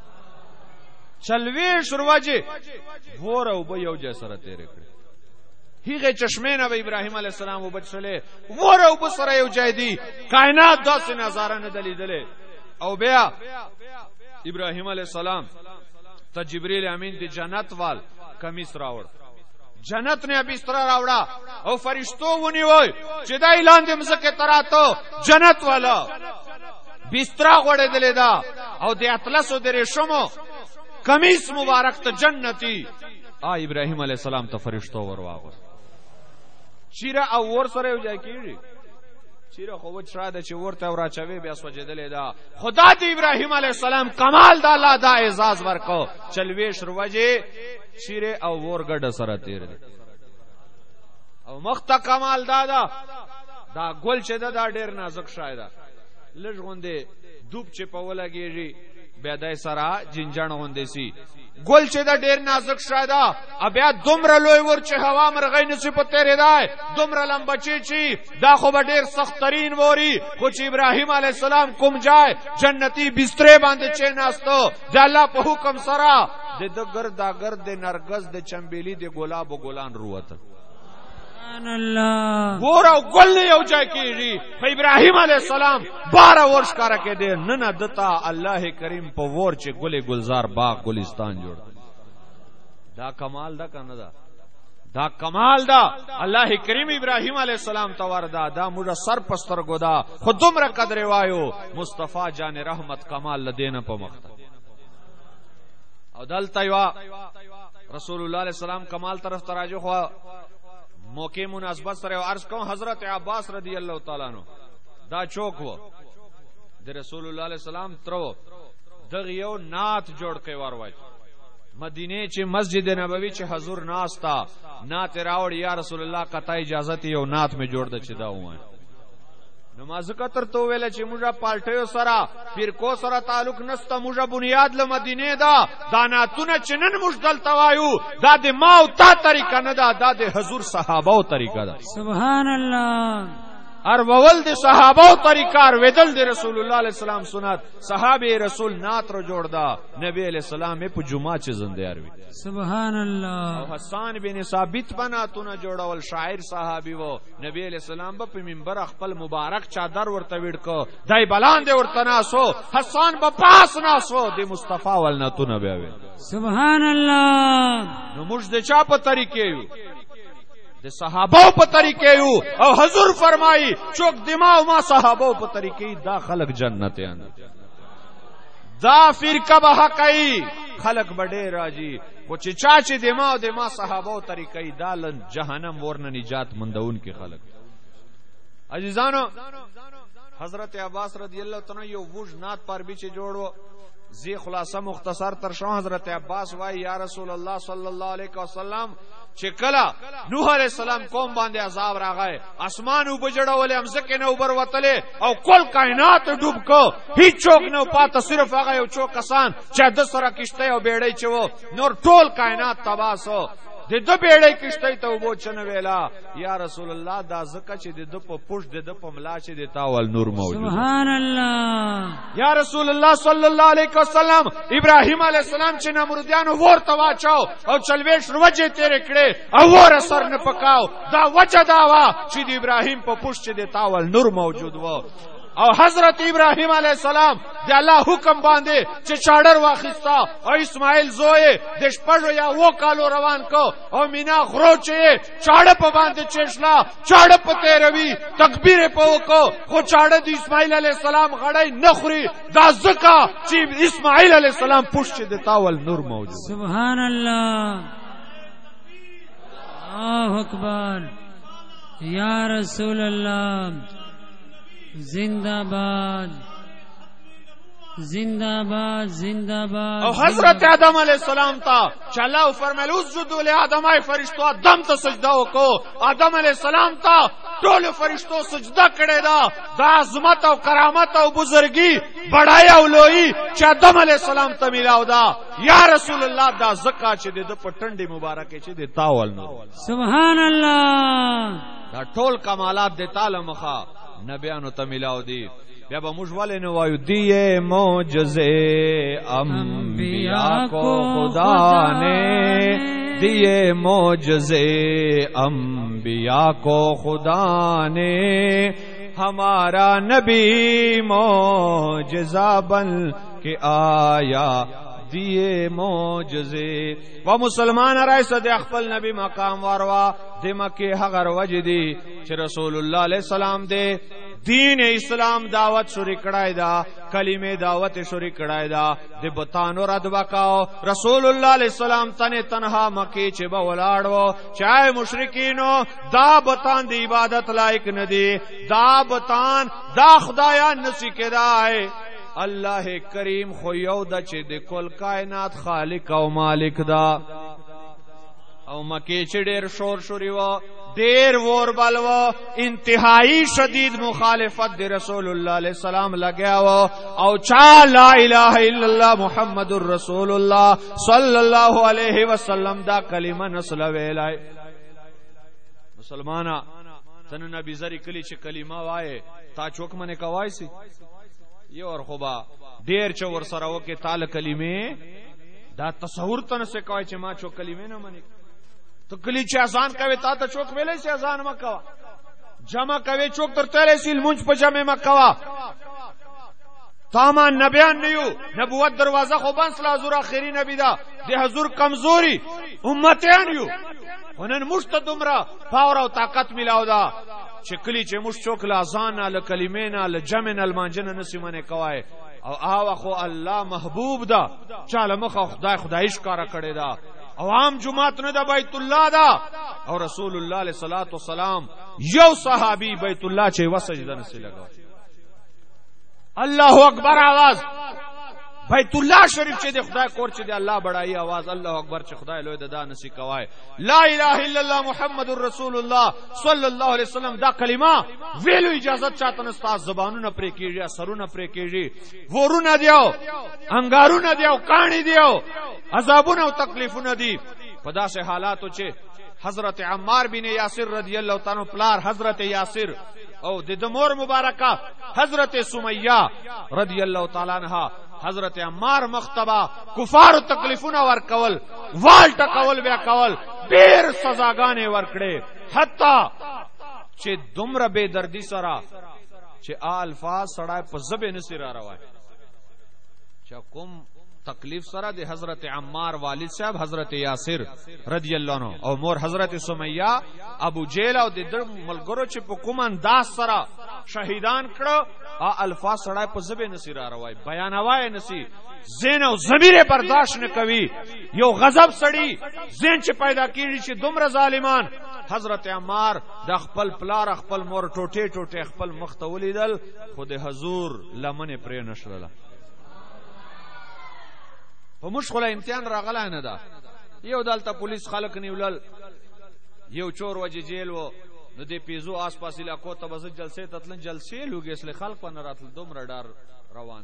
چلوي شروجه ور او به یو ځای سره تیر کړ هیغه چشمه نه ابراهیم علیه السلام وبچله ور او به سره یو ځای دی کائنات داسې نظاره نه دلیدله او بیا ابراهیم علیه السلام ته جبرئیل امین دی جنت وال کمیس راوړ جنت نه بستر راوړه او فرشتو ونی وای چې دا اعلان دې مزکه تراته جنت والا بستر غوړې دلې دا او د اطلس او د ریشمو کمیس مبارک ته جنتی آ ابراهیم علیه السلام ته فرشتو ورواغ چیرې او ور سره یو ځای کیږي چیرې خو و شاده چې ورته وراچوي بیا سوجدلې دا خدا دې ابراهیم علیه السلام کمال د الله دا اعزاز ورکو چلوي شروجه چیرې او ور ګډ سره تیر دي او مخته کمال دادا دا ګل چې دا ډیر نازک شایدا لږ غوندې دوب چې په ولګيږي بیا دای سره جنجان غوندې سي ګل چې دا ډیر نازک شایدا بیا دومره لوی ور چې هوا مرغې نشي په تیرې دای دومره لمبچی چی دا خو به ډیر سخت ترين ووري خو چې ابراهیم علیه السلام کوم جای جنتی بستر باندې چې ناستو د الله په حکم سره د دګر دا ګرد نرګس د چمبيلي د ګلاب او ګلان روته سبحان الله ور او ګل یو ځای کیږي په ابراهیم علیه السلام بارہ ورش کار کې دې نه نه دتا الله کریم په ور چې ګلې گلزار باغ ګلستان جوړ دا کمال دا کنه دا دا کمال دا الله کریم ابراهیم علیه السلام توار دا دا موږ سر پستر ګدا خودمره قدر وایو مصطفی جان رحمت کمال لدینه په مخته او دلته یو رسول الله علیه السلام کمال طرف تراجو خو موقع مناسبت سره عرض کوم حضرت عباس رضی الله تعالی عنہ دا چوک وو د رسول الله علیه السلام ترو دغه یو نات جوړ کوي وروای مدینه چې مسجد نبوي چې حضور ناستا نات راوړ یا رسول الله قطع اجازه یو نات می جوړ د چې دا وای نماز کتر تو ویل چې موږ پالټیو سره پیر کو سره تعلق نسته موږ بنیاد له مدینه دا داناتونه چنن مشدل توایو دا د ما او تا طریقه نه دا د حضور صحابه او طریقه ده سبحان الله ار وول د صحابه او طریقه ار ودل د رسول الله علیه السلام سنت صحابه رسول نات رو جوړ دا نبی علیہ السلام په جمعه چې زنده اروي سبحان الله او حسان بن ثابت بناتونه جوړول شاعر صحابي وو نبی علیہ السلام په منبر خپل مبارک چادر ورته وړ کو دای بلان دی ورته ناسو حسان په پاس ناسو د مصطفی ولنتونه بیا وی سبحان الله نو موږ د چا په طریقې یو د صحابه په طریقې یو او حضور فرمایي چوک دماغ ما صحابه په طریقې دا خلق جنت یان دا فرقه به حقای خلق بډې راځي او چې چا چې دماغ د ما صحابه طریقې دا لن جهنم ورنه نجات مندون کې خلق عزیزانو حضرت عباس رضی اللہ تعالی یو وج نات پر بیچ جوړو زی خلاصہ مختصر تر شو حضرت عباس وای یا رسول الله صلی الله علیه وسلم چې کلا نوح علیہ السلام قوم باندې عذاب راغی اسمان وبجړول امزکه نو بر وتله او کل کائنات ډوب کو هیڅ چوک نو پاته صرف هغه یو چوک کسان چې د سره کشته او بیړۍ چوو نور ټول کائنات تباسو د دو بیړۍ کشته ته وبو چنه ویلا یا رسول الله دا زکه چې د دو په پوش د دو په ملا چې د تاول نور موجود سبحان الله یا رسول الله صلی الله علیه وسلم ابراهیم علیه السلام چې نمرودیانو ورته واچاو او چلويش روجه تیرې کړې او ور سر نه پکاو دا وجه دا وا چې د ابراهیم په پوش چې د تاول نور موجود و او حضرت ابراهیم علیہ السلام د الله حکم باندې چې چاډر واخیستا او اسماعیل زوی د شپږو یا وو کالو روان کو او مینا غرو چې چاډه په باندې چشلا چاډه په تیروي تکبیر په وکړو خو چاډه د اسماعیل علیہ السلام غړی نخري دا زکا چې اسماعیل علیہ السلام پوښ د تاول نور موجود سبحان الله الله اکبر یا رسول الله زندہ باد زندہ باد زندہ باد او حضرت آدم علیہ السلام تا چلاو فرمایل اسجدوا لآدم ای فرشتو آدم ته سجده وکړو آدم علیہ السلام تا ټول فرشتو سجده کړي دا د عظمت او کرامت او بزرګي بڑای او لوی چې آدم علیہ السلام ته ملاو دا یا رسول الله دا زکا چې د پټنډي مبارکه چې د تاول نو سبحان الله دا ټول کمالات د تعالی مخه نبیانو ته ملاو دی بیا به موږ ولې نه وایو دیے معجزے انبیاء کو خدا نے دیے معجزے انبیاء کو خدا نے ہمارا نبی معجزہ بن کے آیا دیے معجزے و مسلمان رئیس د خپل نبی مقام وروا د مکه هغه وجدي چې رسول الله علیه السلام دې دین اسلام دعوت شروع کړای دا کلمه دعوت شروع کړای دا د بتانو رد وکاو رسول الله علیه السلام تنه تنها مکه چې به ولاړو چای مشرکینو دا بتان دی عبادت لایق ندی دا بتان دا خدایان نسی کېدای الله کریم خو یو د چې د کل کائنات خالق او مالک دا او مکه چې ډیر شور شوري و ډیر ور بلو انتهایی شدید مخالفت د رسول الله علیه السلام لګیا و او چا لا اله الا الله محمد رسول الله صلی الله علیه وسلم دا کلمه نسل ویلای مسلمانا تن نبی زری کلی چې کلمه وای تا چوک منه کوای سي یہ اور خوبا دیر چو ور سره وکي تعالی کلمه دا تصور تن سے کوي چې ما چو کلمه نه منی تو کلی چې اذان کوي تا ته چوک ویلې سي اذان مکوا جمع کوي چوک تر تل سي منځ په جمع مکوا تاما نبیان نیو نبوت دروازه خو بنس لا حضور اخري نبی دا د حضور کمزوري امتیان یو ونن مشتدمرا پاور او طاقت ملاو دا چې کلی چې مش چوک لا اذان ال کلمین ال جمع ال مانجن نسمنه کوي او آوا خو الله محبوب دا چاله مخ خدای خدایش کارا کړي دا عوام جمعات نه د بیت الله دا او رسول الله علیه الصلاۃ والسلام یو صحابي بیت الله چې وسجده نسی لگا الله اکبر आवाज بیت الله شریف چې د خدای کور چې د الله بڑای आवाज الله اکبر چې خدای لوی د دانسی کوي لا اله الا الله محمد رسول الله صلی الله علیه وسلم دا کلمه ویلو اجازه چاته نستا زبانونه پرې کیږي سرونه پرې کیږي ورونه دیو انګارونه دیو کانی دیو عذابونه او تکلیفونه دی په داسې حالاتو چې حضرت عمار بن یاسر رضی الله تعالی پلار حضرت یاسر او د مور مبارکه حضرت سمیہ رضی الله تعالی عنها حضرت عمار مختبا کفار تکلیفونه ور کول وال ټکول بیا کول ډیر سزاګانې ور کړې حتی چې دومره بے دردی سره چې الفاظ سړای په زبې نسی را روای چې کوم تکلیف سره د حضرت عمار والد صاحب حضرت یاسر رضی الله عنه او مور حضرت سمیہ ابو جیل او د ملګرو چې په کوم انداز سره شهیدان کړو ا الفاظ سړی په زبې نسی را روای بیانوای نسی زین او ضمیر برداشت نه کوي یو غضب سړی زین چې پیدا کیږي چې دومره ظالمان حضرت عمار د خپل پلار خپل مور ټوټه ټوټه خپل مخ ته ولیدل خو د حضور لمنه پرې نشړله په مشغله امتحان راغله نه ده یو دلته پولیس خلک نیولل یو چور وجه جیل وو نو دې پیزو آس پاس علاقو ته بس جلسه تتلن جلسه لوګي اصل خلک په نراتل دومره ډار روان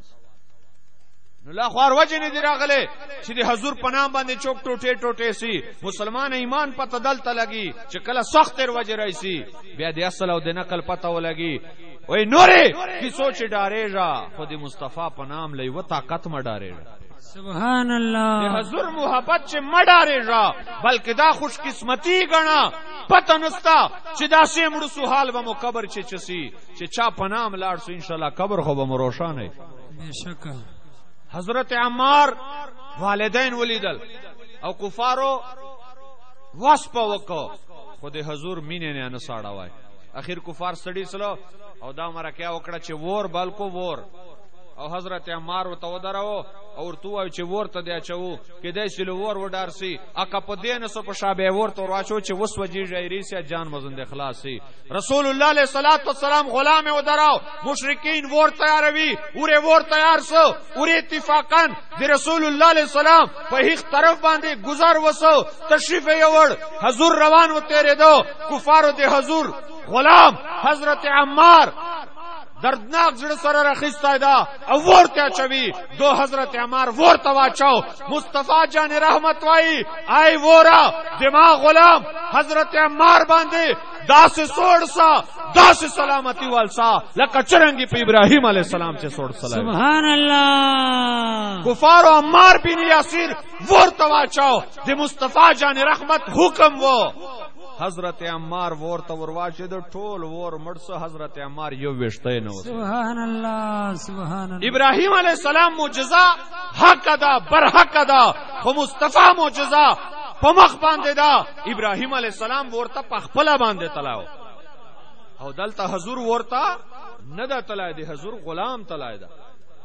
نو لا خوار وجه نه دی راغله چې د حضور په نام باندې چوک ټوټه ټوټه سي مسلمان ایمان پته دلته لګي چې کله سخت تر وجه راشي بیا د اصل او د نقل پته ولګي وای نورې کی سوچ ډارېږي خو د مصطفی په نام لې و طاقت ما ډارېږي سبحان الله د حضور محبت چې ما ډارېږي بلکې دا خوش قسمتي غنا پته نستا چې دا سه مړو سو حال به مو قبر چې چسی چې چا په نام لاړ سو ان شاء الله قبر خو به مو روشانه بشک حضرت عمار والدین ولیدل او کفارو واسپه وکړه خو د حضور مینه نه نه ساړه اخر کفار سړی سلو او دا مرکه وکړه چې ور بالکو ور او حضرت عمار وته ودراو او ورته وای چې ورته دی چاو کې دای سلو ور وډارسي اکه په دین سو په شابه ورته واچو چې وس وجی جایری سي جان مزند اخلاصي رسول الله علیه صلوات و سلام غلام ودراو مشرکین ور تیاروي اوره ور تیار سو اوره اتفاقا د رسول الله علیه السلام په هیڅ طرف باندې گزار وسو تشریف یوړ حضور روان و تیرې دو کفارو د حضور غلام حضرت عمار دردناک زړه سره راخیسته ده او ورته چوي دو حضرت عمار ورته واچاو مصطفی جان رحمت وای آی ورا دماغ غلام حضرت عمار باندې داس سوړسا داس سلامتی والسا لکه چرنګي په ابراهيم عليه السلام چې سوړ سلام سبحان الله کفار عمار بن یاسر ورته واچاو د مصطفی جان رحمت حکم وو حضرت عمار ورته ورواشه د ټول ور مړسه حضرت عمار یو وشته نه وس سبحان الله سبحان الله ابراهيم عليه السلام معجزه حق ده برحق ده خو مصطفی معجزه په مخ باندې ده ابراهيم عليه السلام ورته په خپل باندې تلاو او دلته حضور ورته نه ده تلای دی حضور غلام تلای ده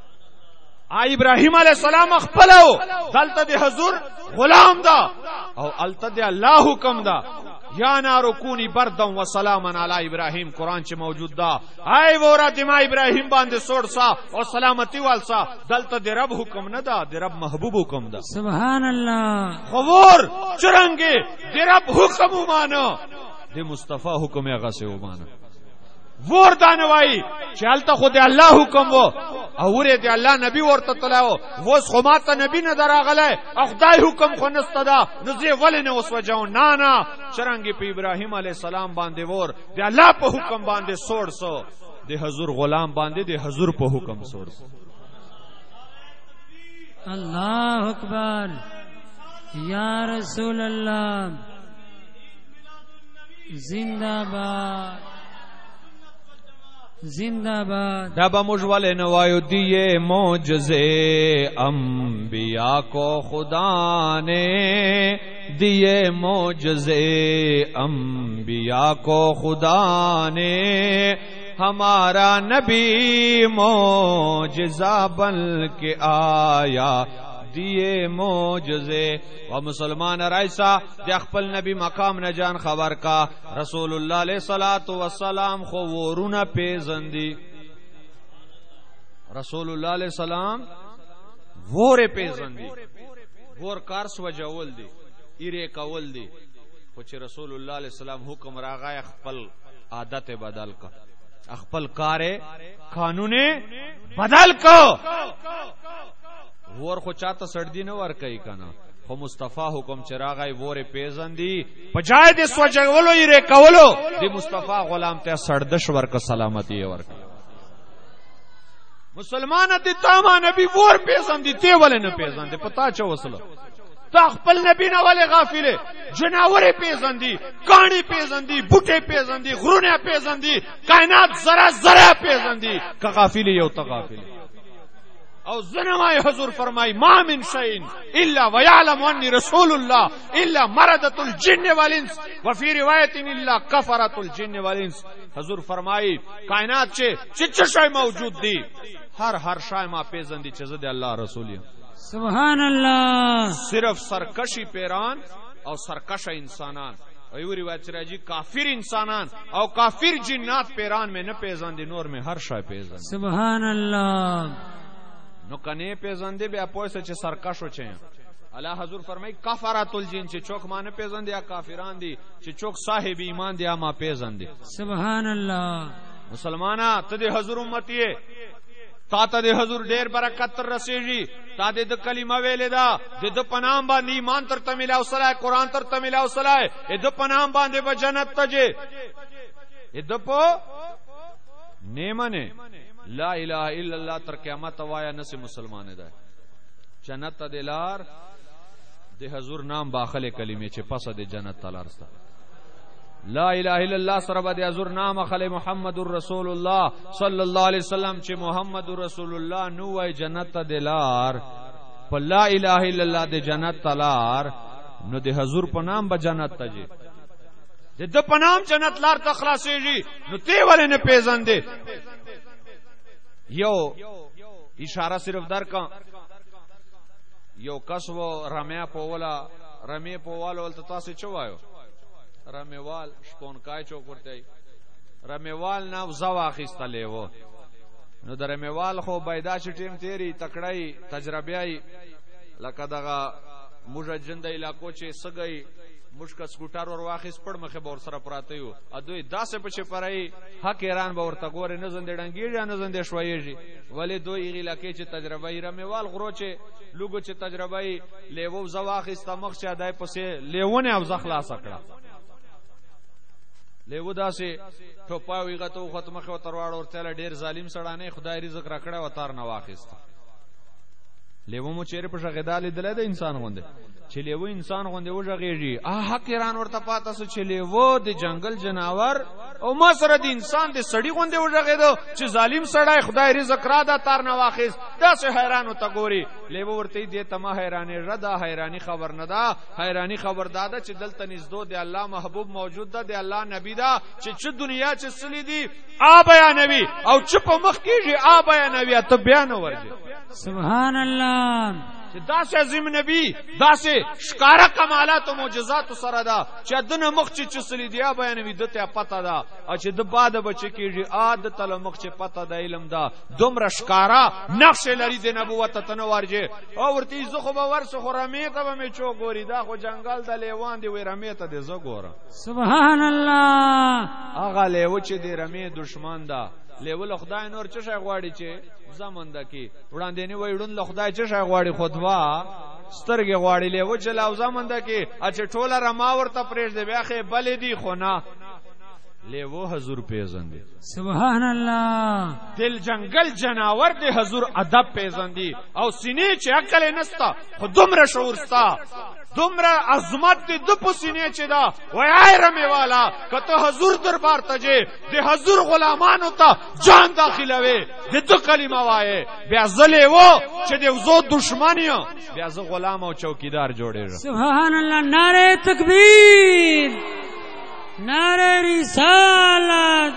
ا ابراهيم عليه السلام خپلو دلته دی حضور غلام ده او الته دی الله حکم ده یا نارو کونی بردم و سلامن علی ابراهیم قرآن چې موجود ده ای ورا دما ابراهیم باندې سوړسا او سلامتی والسا دلته د رب حکم نه ده د رب محبوب حکم ده سبحان الله خور چرنګي د رب حکم ومانه د مصطفی حکم یې غسه ومانه ور دانوي چې الته خو د الله حکم وو او ور د الله نبی ورته تلاو وس خو ماته نبی نه دراغله خدای حکم خو نستدا نزه ولې نه وسوجاو نه نه چرنګي په ابراهيم عليه السلام باندې ور د الله په حکم باندې سوړسو د حضور غلام باندې د حضور په حکم سوړسو الله اکبر یا رسول الله زندہ باد زندہ باد دبا مجھولے نوایو دیے معجزے انبیاء کو خدا نے دیے معجزے انبیاء کو خدا نے ہمارا نبی معجزہ بن کے آیا دیے معجزے و مسلمان رائسا دی خپل نبی مقام نجان خبر کا رسول اللہ علیہ الصلوۃ والسلام خو ورونه پیزندی رسول اللہ علیہ السلام وره پیزندی ور کار سو جوول دی ایره کول دی خو چې رسول الله علیہ السلام حکم راغی خپل عادت بدل کا خپل کار قانون بدل کو ور خو چاته سړدی نه ور کوي کنه خو مصطفی حکم چراغای وره پیزندی پجای د سوجولو یې کولو دی مصطفی غلام ته سړدش ورک سلامتی ورک مسلمان ته تاما نبی ور پیزندی ته ولې نه پیزندی پتا چا وسلو تا خپل نبی نه ولې غافله جناور پیزندی کانی پیزندی بوټه پیزندی غرونه پیزندی کائنات زرا زرا پیزندی که غافلی یو ته غافلی او زنمای حضور فرمای ما من شيء الا ويعلم اني رسول الله الا مردت الجن والانس وفي روایت الا كفرت الجن والانس. حضور فرمای کائنات چې چې شی موجود دی هر هر شای ما پیژندې چې زه د الله رسول یم. سبحان الله. صرف سرکشی پیران او سرکش انسانان او یو روایت چې راځي کافر انسانان او کافر جنات پیران میں نه پیژندې نور میں هر شای پیژند. سبحان الله. نو کنه پیژندې بیا پوهه چې سرکش وچې الله حضور فرمای کفرات الجن چې چوک ما نه پیژندې یا کافران دي چې چوک صاحب ایمان دي ما پیژندې. سبحان الله. مسلمانا ته د حضور امتی تا ته د حضور ډیر برکت تر رسیږي. تا د کلمه ویلې دا د پنام باندې ایمان تر ته ملاو سره قرآن تر ته ملاو سره د پنام باندې به جنت ته جه د په نیمنه لا اله الا الله تر قیامت وایا نس مسلمان ده جنت ته دلار د حضور نام باخله کلمه چې پسه د جنت تلار سره لا اله الا الله سره به د حضور نام خله محمد رسول الله صلی الله علیه وسلم چې محمد رسول الله نو وای جنت ته دلار په لا اله الا الله د جنت تلار نو د حضور په نام به جنت ته جي د په نام جنت لار ته خلاصيږي. نو تی ولې نه پیژندې؟ یو اشاره صرف درکا یو کس و رمیا په ولا رمی په والو ولته تاسو چوایو رمیوال شپونکای چوک ورته رمیوال نه زوا اخیستلې وو. نو در رمیوال خو بيدا چې ټیم تیری تکړای تجربهای لکه دغه موږ جند علاقو چې سګي مشک سکوټر ور واخیس پړ مخه بور سره پراته یو ادوی داسې پچې پرای حق ایران به ورته ګورې نه زند ډنګیږي نه زند شویږي ولې دوی علاقې چې تجربه یې رمیوال غرو چې لوګو چې تجربه یې لیوو زواخیست مخ چې ادای پسې لیونه او زخلاص کړه لیو داسې ټوپاوی غته ختمه خو ترواړ ورته ډیر ظالم سړانه خدای رزق راکړه وتار نه واخیست. لیو مو چیرې په شغدال دله د انسان غونډه چې لیو انسان غونډه وژغېږي اه حق ایران ورته پاته سو چې لیو د جنگل جناور او ما سره د انسان د سړی غونډه وژغېدو چې ظالم سړی خدای رزق را دا تار نه واخیست. داسې حیرانو ته ګوري لیو ورته دې تما حیرانې ردا حیرانی خبر نه ده حیرانی خبر داده چې دلته نزدو د الله محبوب موجود ده د الله نبی ده چې چې دنیا چې سلی دي آ بیانوي او چې په مخ کېږي آ بیانوي ته بیان ورځي. سبحان الله. چې داسې عظیم نبی داسې ښکارا کمالات او معجزات سره ده چې دنه مخ چې چسلی دی بیانوي دته پته ده او چې د باد بچ کېږي عادت تل مخ چې پته ده علم ده دومره ښکارا نقش لري د نبوت ته نو ورجه او ورته زه خو به ورسه خو رمې ته به مې چو ګوري دا خو جنگل د لیوان دی وې رمې ته دې زه ګورم. سبحان الله. هغه لیو چې د رمې دشمن ده لیول خدای نور څه شي غواړي چې زمونده کې وړاندې نه وایډون له خدای څه شي غواړي خودوا سترګې غواړي لیو چې لا زمونده کې اچ ټوله رما ورته پرېږ دی بیا خې بلې دی خو نه لیو حضور پیژندې. سبحان الله. دل جنگل جناور دی حضور ادب پیژندې او سینې چې عقل نستا خو دومره شعور ستا دومره عظمت دی د پسینې چې دا وای رمې والا کته حضور دربار ته جې د حضور غلامانو ته جان داخلوي د تو کلمه وایي بیا زلې وو چې د زو دشمن یو بیا ز غلام او چوکیدار جوړېږي. سبحان الله. نعره تکبیر نعره رسالت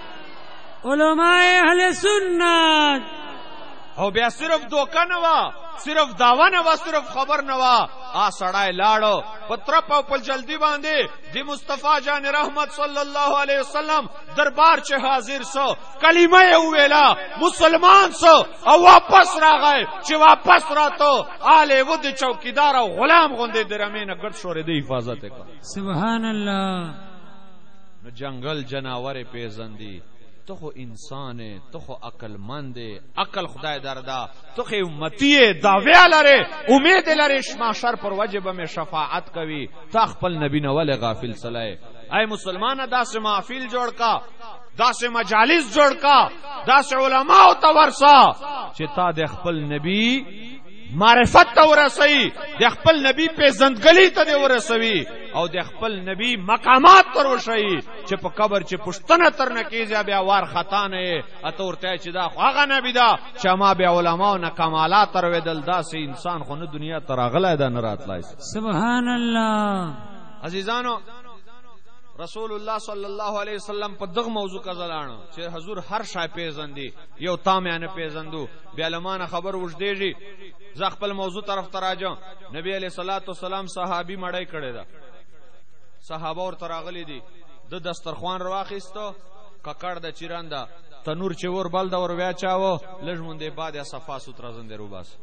علماء اهل سنت. او بیا صرف دوکه نه وا صرف داوا نه وا صرف خبر نه وا آ سړای لاړو پتر په پل جلدی باندې دی مصطفی جان رحمت صلی الله علیه وسلم دربار چې حاضر سو کلمه یې ویلا مسلمان سو او واپس راغی چې واپس راتو آله و د چوکیدار او غلام غوندې درمینه ګډ شورې د حفاظت وکړه. سبحان الله. نو جنگل جناور پیژندې تو خو انسان تو خو عقل مند عقل خدای دردا تو خو امتی داوی لره امید لره شماشر پر وجب میں شفاعت کوي تا خپل نبی نه ول غافل سلای. اے مسلمان داسې محفل جوړ کا داسې مجالس جوړ کا داسې علما او تورسا چې تا د خپل نبی معرفت ته ورسوي د خپل نبی په زندګلی ته ورسوي او د خپل نبی مقامات تر وشي چې په قبر چې پښتنه تر نه کیږي بیا وار خطا نه اته ورته چې دا خو هغه نبی دا چې ما بیا علماو نه کمالات تر ودل داسې انسان خو نه دنیا تر غلای دا نه راتلای. سبحان الله. عزیزانو رسول الله صلی الله علیه وسلم په دغه موضوع کزلانو چې حضور هر شای پیژندي یو تام نه پیژندو بیا لمانه خبر وژدېږي. ز خپل موضوع طرف تراجم. نبی علیہ الصلوۃ والسلام صحابي مړی کړی دا صحابه ور تراغلی دي د دسترخوان رواخیستو ککړ د چیراندا تنور چې ور بل دا ور بیا چاو لږ مونږه بعد صفا ستر زنده روباس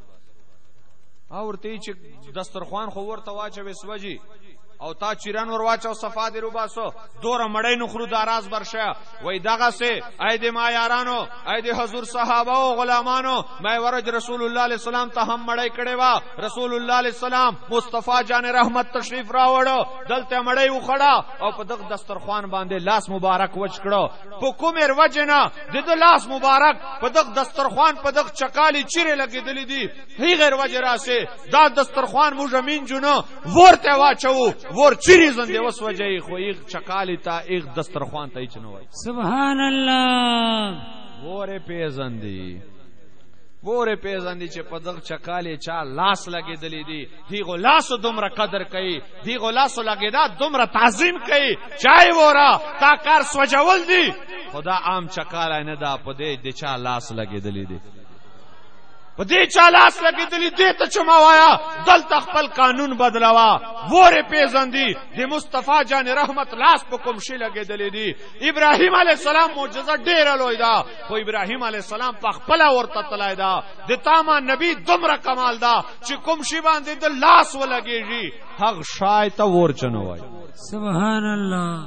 او ورته چې دسترخوان خو ورته واچوي سوجي او تا چیران ور واچو صفا دی روباسو دوره مړی نو خرو داراز برشه وای دغه سه اې د ما یارانو اې د حضور صحابه او غلامانو مې ورج رسول الله علیه السلام ته هم مړی کړي وا. رسول الله علیه السلام مصطفی جان رحمت تشریف راوړو دلته مړی وخړه او په دغه دسترخوان باندې لاس مبارک وچ کړو په کومر وجنا د لاس مبارک په دغه دسترخوان په دغه چکالی چیرې لګیدلې دي هی غیر وجه راسه دا دسترخوان مو زمين جنو ورته واچو ور چیری زنده وسوجه خو ایغ چکالی تا ایغ دسترخوان تا ایچ نوائی. سبحان اللہ. وره پیزندی وره پیزندی چې په دغه چکالی چا لاس لګی دلی دی دیغو لاسو دومره قدر کوي دیغو لاسو لګی دا دومره تعظیم کوي چای وره تا کار سوجول دی خدا عام چکالی نه دا په دې د چا لاس لګی دلی دی په دې چا لاس لګیدلی دې ته چماوایا دلته خپل قانون بدلوا وره پیزندی د مصطفی جان رحمت لاس په کوم شي لګیدلی دی. ابراهیم علی السلام معجزه ډیره لوی دا خو ابراهیم علی السلام په خپل ورته تلای دا د تاما نبی دومره کمال دا چې کوم شي باندې د لاس ولګیږي حق شای ته ورچنو وای. سبحان الله.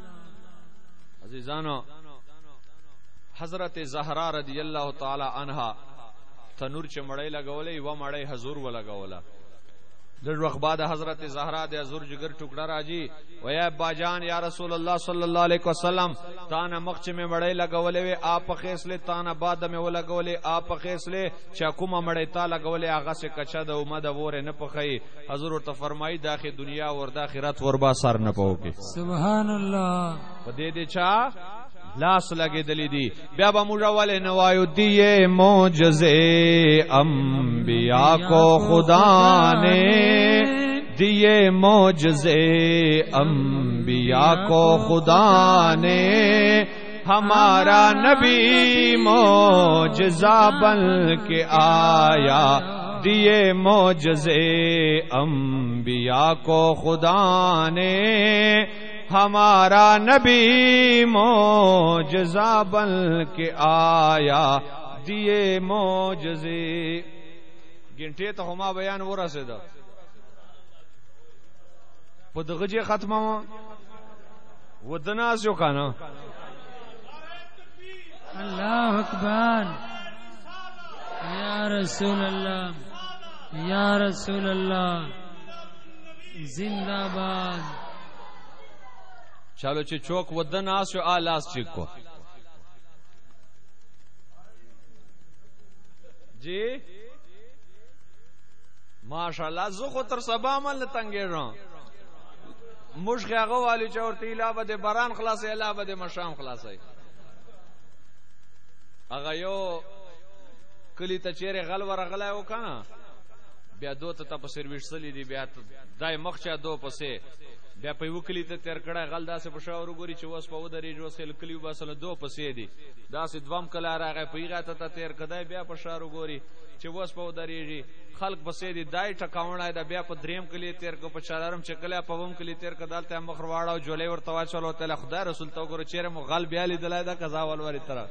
عزیزانو حضرت زهرا رضی الله تعالی عنها تنور چې مړی لګولې و مړی حضور ولګولا د وخت بعد حضرت زهرا د حضور جگر ټوکړه راځي ویا باجان یا رسول الله صلی الله علیه وسلم تا نه مخ چې مې مړی لګولې و اپ خیسله تا نه بعد مې ولګولې اپ خیسله چې کومه مړی تا لګولې هغه څه کچا د امید وره نه پخې حضور ورته فرمایي داخه دنیا ور د اخرت ور با سر نه پوکي. سبحان الله. په دې دې چا لاس لگے دلی دی بیا با مجاوالے نوایو دیے معجزے انبیاء کو خدا نے دیے معجزے انبیاء کو خدا نے ہمارا نبی معجزہ بن کے آیا دیے معجزے انبیاء کو خدا نے ہمارا نبی معجزہ بن کے آیا دیے معجزے. گنٹے ته هما بیان ورسېده په دغه چې ختمه ودنا شو کنه. الله اکبر. یا رسول الله یا رسول الله زندہ باد. چلو چې چوک ودن آسو آلاس چیک کو جی ماشاءاللہ زو خو تر سبا مل تنگیږم مشخ هغه والی چې ورته علاوه د باران خلاصې علاوه د مشام خلاصې هغه یو کلی ته چیرې غل ورغلای وکنه بیا دوته ته په سرویس سلی دی بیا دای مخچا دو پسې بیا په وکلی ته تیر کړه غل داسې په شاور ګوري چې وس په ودرې جو سل کلیو باسل دو پسې دی داسې دوام کله راغی په یغه ته تیر کدای بیا په شاور ګوري چې وس په ودرېږي خلق پسې دی دای ټکاوړای دا بیا په دریم کلی تیر کو په چارم چکله په ووم کلی تیر کدالته مخرواړو جولې ورته واچولو ته خدای رسول ته ګوري چیرې مو غل بیا لیدلای دا قضا ولوري تر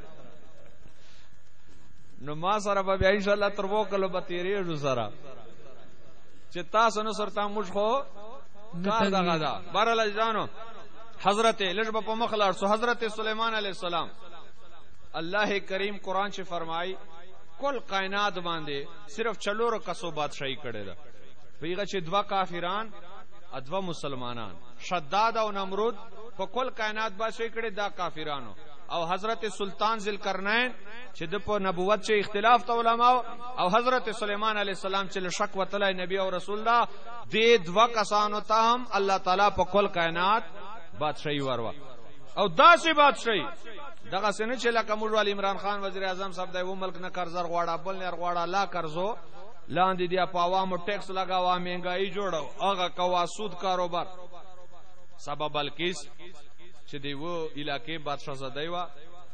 نو ما سره به ان شاء الله تر وکلو به تیرې سره چې تاسو نو سره موږ خو کار دغه دا بهرال ځانو حضرت لجب په مخلار سو حضرت سلیمان علیہ السلام الله کریم قرآن چې فرمای کل کائنات باندې صرف چلورو کسو بادشاہي کړي دا پیغه چې دوا کافران ادوا مسلمانان شداد او نمرود په کل کائنات بادشاہي کړي دا کافرانو او حضرت سلطان ذوالقرنین چې د په نبوت چې اختلاف ته علماء او حضرت سليمان عليه السلام چې شک وتلای نبی او رسول دا دې دوا کسانو ته هم الله تعالی په کل کائنات بادشاہي وروا او داسې بادشاہي دغه سن چې لکه موږ ول عمران خان وزیر اعظم صاحب د یو ملک نه قرض غواړه بل نه غواړه لا قرضو لاندې دی په عوامو ټیکس لگاوا مهنګای جوړو هغه کوا سود کاروبار سبب بلکیس چې دی وو علاقې بادشاہ زدای وا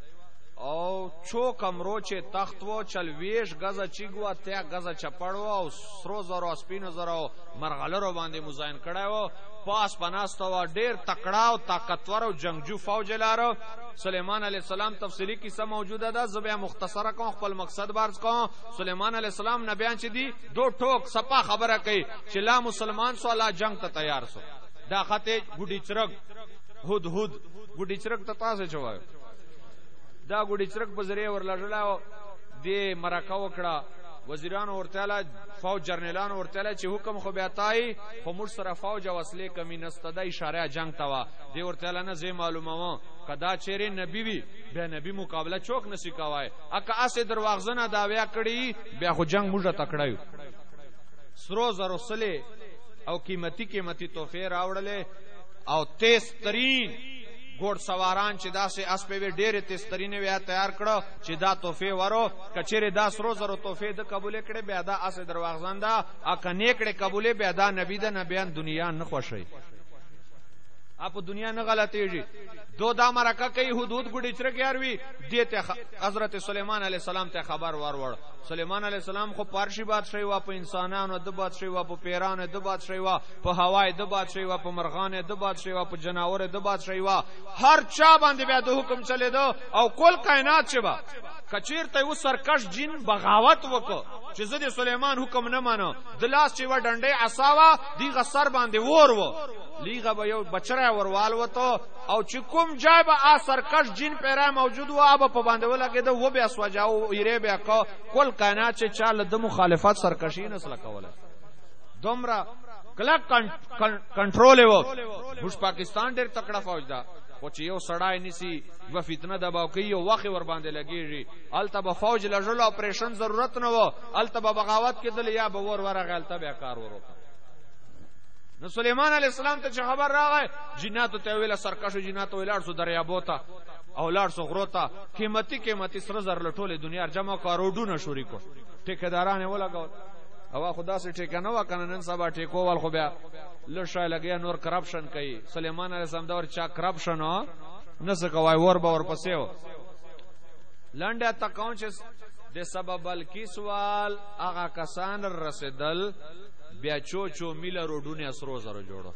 او چو کمرو چې تخت وو چلويش غزا چیګوا ته غزا چپړو او سرو زرو سپینو زرو مرغلرو باندې مزاین کړهو پاس پناستو ډیر تکړه او طاقتور او جنگجو فوج لارو سليمان عليه السلام تفصیلی قصه موجوده ده زبیا مختصره کوم خپل مقصد بارز کوم سليمان عليه السلام نبیان چې دی دو ټوک سپا خبره کوي چې لا مسلمان سو لا جنگ ته تیار سو دا خطه ګډی چرګ هود هود ګډی چرګ ته تاسو چوي دا ګډی چرګ په ذریعہ ورلړلا دی مرکه وکړه وزیران ورتاله فوج جرنیلان ورتاله چې حکم خو بیاتای خو مر سره فوج وسلې کمی نستده اشاره جنگ توا دی ورتاله نه زی معلومه کدا چیرې نبی وی به نبی مقابله چوک نسی کاوای اکه اسه درواغزنه داویا کړي بیا خو جنگ موږ تکړایو سرو زرو سله او قیمتي قیمتي تحفه راوړلې او تیز ترين ګوډ سواران چې داسې اس په ډېرې تسترینه ویا تیار کړو چې دا تحفه ورو کچېره دا سرو زرو تحفه د قبول کړي بیا دا اس درواغزان دا اکه نیکړه قبول بیا دا نبی د نبیان دنیا نه خوشي اپ دنیا نه غلطیږي دو دا مرکه کوي حدود ګډی چر کیاروي دته حضرت سليمان عليه السلام ته خبر ورور سليمان عليه السلام خو پارشي بادشاہي وا په انسانانو د بادشاہي وا په پیرانو د بادشاہي وا په هوای د بادشاہي وا په مرغانو د بادشاہي وا په جناور د بادشاہي وا هر چا باندې بیا د حکم چلے دو او کل کائنات شبا کچیر ته و سرکش جن بغاوت وکړه چې زه د سليمان حکم نه مانو د لاس چې و ډنډې عصاوا دی غسر باندې ور و لیغه به یو بچره وروال وته او چې کوم جای به ا سرکش جن پیرا موجود و اب په باندې ولګید و به اسوجاو یری به کا کل کائنات چې چاله د مخالفت سرکشی نسل کوله دومره کلک کنټرول و موږ پاکستان ډېر تکړه فوج دا او چې یو سړای نسی و فتنه دباو کوي او واخې ور باندې لګیږي الته به فوج لژل اپریشن ضرورت نه و الته به بغاوت کېدل یا به ور ورغه الته به کار وروکړه نو سليمان عليه السلام ته خبر راغی جنات ته ویل سرکشو جنات ویلار سو دریابوتا او لار سو غروتا قیمتي قیمتي سر زر لټوله دنیا جمع کاروډونه شوري کو ټیکدارانه ولګاو او خدا سي ټیکنه وکنه نن سبا ټیکوال خو بیا لښه لګیا نور کرپشن کوي سليمان عليه السلام دور چا کرپشن نه څه کوي ور به ور پسیو لنډه تکاون چې د سبب بلکی سوال هغه کسان رسیدل بیا چو چو میله روډونه اسرو زره جوړو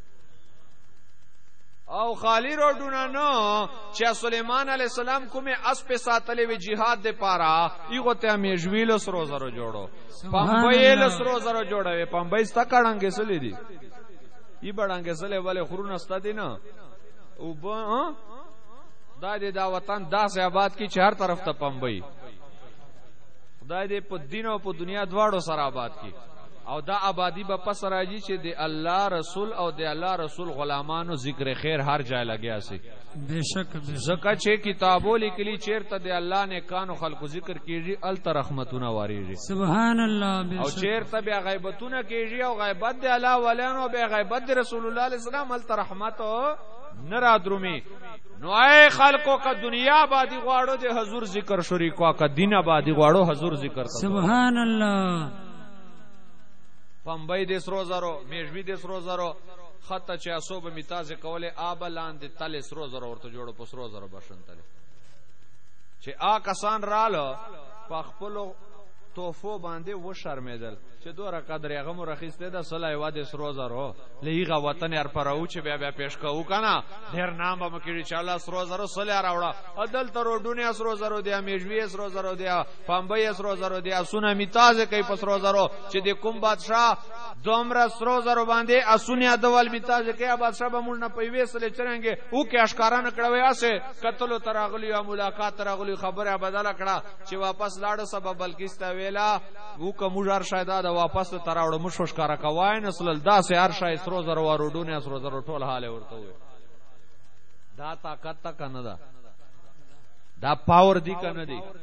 او خالی روډونه نو چې سليمان عليه السلام کومه اس په ساتلې وی jihad د پاره ایغه ته میجویل سرو زره جوړو پمبایل سرو زره جوړوي پمبای ستا کړهنګ سلی دي ای بڑانګ سلی والے خورونه ستا دي نه او ب دا دې دا وطن داسې آباد کی چار طرف ته پمبای خدای دې په دین او په دنیا دواړو سره آباد کی او دا آبادی به پس راځي چې د الله رسول او د الله رسول غلامانو ذکر خیر هر ځای لګیا سي بشک زکه چې کتابو لیکلي چیرته د الله نه کانو خلقو ذکر کیږي ال رحمتونه واریږي سبحان الله او چیرته بیا غیبتونه کیږي او غیبت د الله ولانو بیا غیبت د رسول الله علیه السلام ال رحمت نرا درومي نو اے خلقو کا دنیا آبادی غواړو د حضور ذکر شریکو کا دین آبادی غواړو حضور ذکر سبحان الله پمبای د سرو زرو میژوی د سرو زرو خطه چې اسوب میتازه کوله آبلان د تل سرو زرو ورته جوړو په سرو زرو بشنتل چې آ کسان رالو په خپل توفو باندې و شرمېدل چې دوره قدر هغه مرخصته د صلی واده سرو زرو لېغه وطن هر پرو چې بیا بیا پیش کوو کنه ډیر نام به کړي چې الله سرو زرو صلی راوړه عدل تر ډونه سرو زرو دی میژوی سرو زرو دی پمبای سرو زرو دی اسونه میتازه کوي په سرو زرو چې د کوم بادشاہ دومره سرو زرو باندې اسونه دول میتازه کوي بادشاہ به مونږ نه پیوي سره چرنګي او کې اشکارانه کړوي اسه قتل ترغلی او ملاقات ترغلی خبره بدله کړه چې واپس لاړ سبب بلکستا ویلا او کوم جار شاید واپس تراوړ مشوش کارا کوای نسل داسې هر شای سرو زرو وروډونه سرو زرو ټول حاله ورته وي دا طاقت تا کنه دا دا پاور دی کنه دی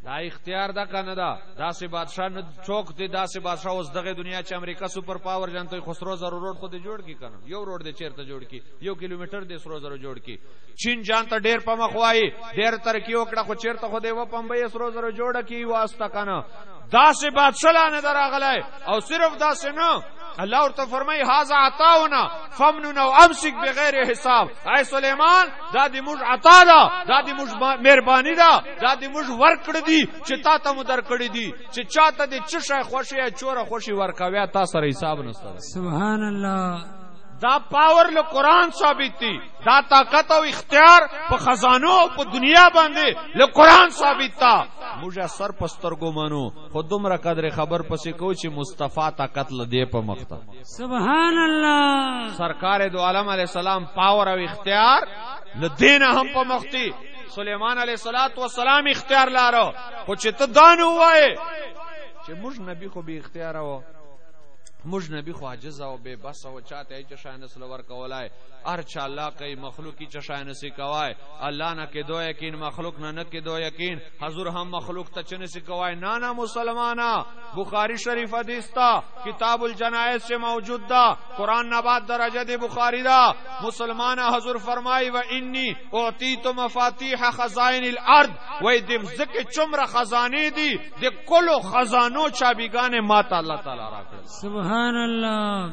دا اختیار دا کنه دا داسې بادشاہ نه چوک دی داسې بادشاہ اوس دغه دنیا چې امریکا سپر پاور جانته خسرو زرو روډ خو دې جوړ کی کنه یو روډ دې چیرته جوړ کی یو کیلومتر دې سرو زرو جوړ کی چین جانته ډیر په مخ وای ډیر ترقی وکړه خو چیرته خو دې و پمبې سرو زرو جوړ کی واسطه کنه داسې بادشاہ نه دراغلای او صرف داسې نه الله ورته فرمای هاذا عطاونا فمنن او امسك بغیر حساب اے سليمان دا دې موږ عطا ده دا دې موږ مهرباني ده دا دې موږ ورکړ دي چې تا ته مو درکړې دي چې چاته دې چ شي خوشي چوره خوشي ورکاویا تا سره حساب نشته سبحان الله دا پاور له قران ثابت دي دا طاقت او اختیار په خزانو په دنیا باندې له قران ثابت تا موږ سر پسترګو مانو خودمره قدر خبر پسې کو چې مصطفی طاقت لدی په مخته سبحان الله سرکار دو عالم علیہ السلام پاور او اختیار لدین هم په مختی سلیمان علیہ الصلات والسلام اختیار لارو خو چې ته دانو وای چې موږ نبی خو به اختیار او موږ نبی خو عاجز او بے بس او چاته چې شان سره ور کولای ار چا الله کوي مخلوقی چې شان سي کوای الله نه کې دو یقین مخلوق نه نه کې دو یقین حضور هم مخلوق ته چنه سي کوای نه نه مسلمانا بخاری شریف حدیث تا کتاب الجنائز سے موجود دا قران نبات درجه دی بخاری دا مسلمانا حضور فرمای و انی اعطیت مفاتیح خزائن الارض و دم زکه چمره خزانه دی د کلو خزانو چابیگان ماته الله تعالی را کړ سبحان الله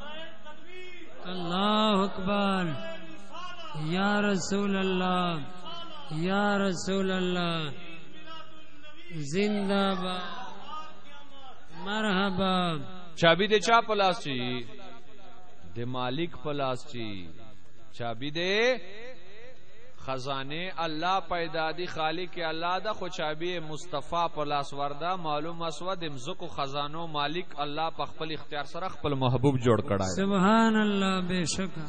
الله اکبر یا رسول الله یا رسول الله زندہ باد مرحبا چابی دے چا پلاس چی دے مالک پلاس چی چابی دے خزانے اللہ پیدا دی خالق اللہ دا خو چابی مصطفی پلاس وردا معلوم اسوا د مزکو خزانو مالک اللہ په خپل اختیار سره خپل محبوب جوړ کړای سبحان الله بیشک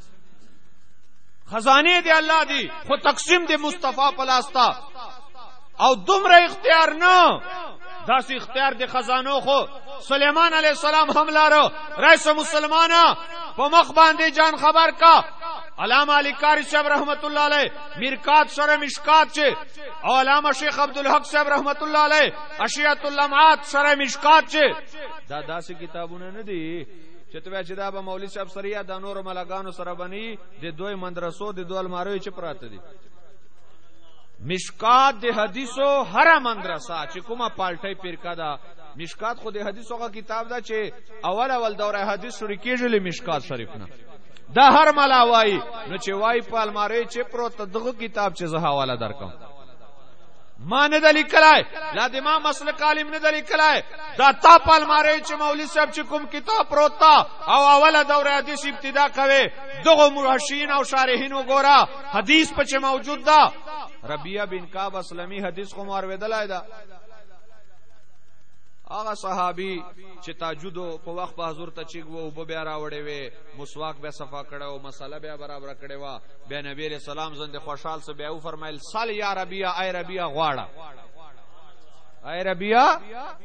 خزانے دی اللہ دی خو تقسیم دی مصطفی پلاس تا او دومره اختیار نه داس اختیار دی خزانو خو سلیمان علیہ السلام حمله رو رئیس مسلمانا په مخ باندې جان خبر کا علامہ علی قاری صاحب رحمت اللہ علیہ میرکات شرح مشکات چے او علامہ شیخ عبدالحق صاحب رحمت اللہ علیہ اشیاء اللمعات شرح مشکات چے دا داسی کتابونه نه دي چې ته چې دا به مولوی صاحب سره یا د نور ملګانو سره بني د دوی مدرسو د دوه الماروي چې پراته دي مشکات د حدیثو هر مدرسه چې کومه پالټي پیرکا دا مشکات خو د حدیثو کا کتاب دا چې اول اول دوره حدیث شروع کیږي مشکات شریف نه دا هر ملا وای نو چې وای په الماری چې پروت دغه کتاب چې زه حواله درکم ما نه دلی کلای لا د ما مسلک عالم نه دلی کلای دا تا په الماری چې مولوی صاحب چې کوم کتاب پروت او اوله دوره حدیث ابتدا کوي دغه مرشین او شارحین وګورا حدیث په چې موجود دا ربیعه بن کعب اسلمی حدیث کو مار ودلای دا هغه صحابي چې تهجد په وخت په حضور ته چیګو او به بیا راوړې وي مسواک به صفا کړو مساله بیا برابر کړي وا بیا نبی عليه السلام زنده خوشحال سه بیا فرمایل صل یا ربیعه ای ربیعه غواړه ای ربیعه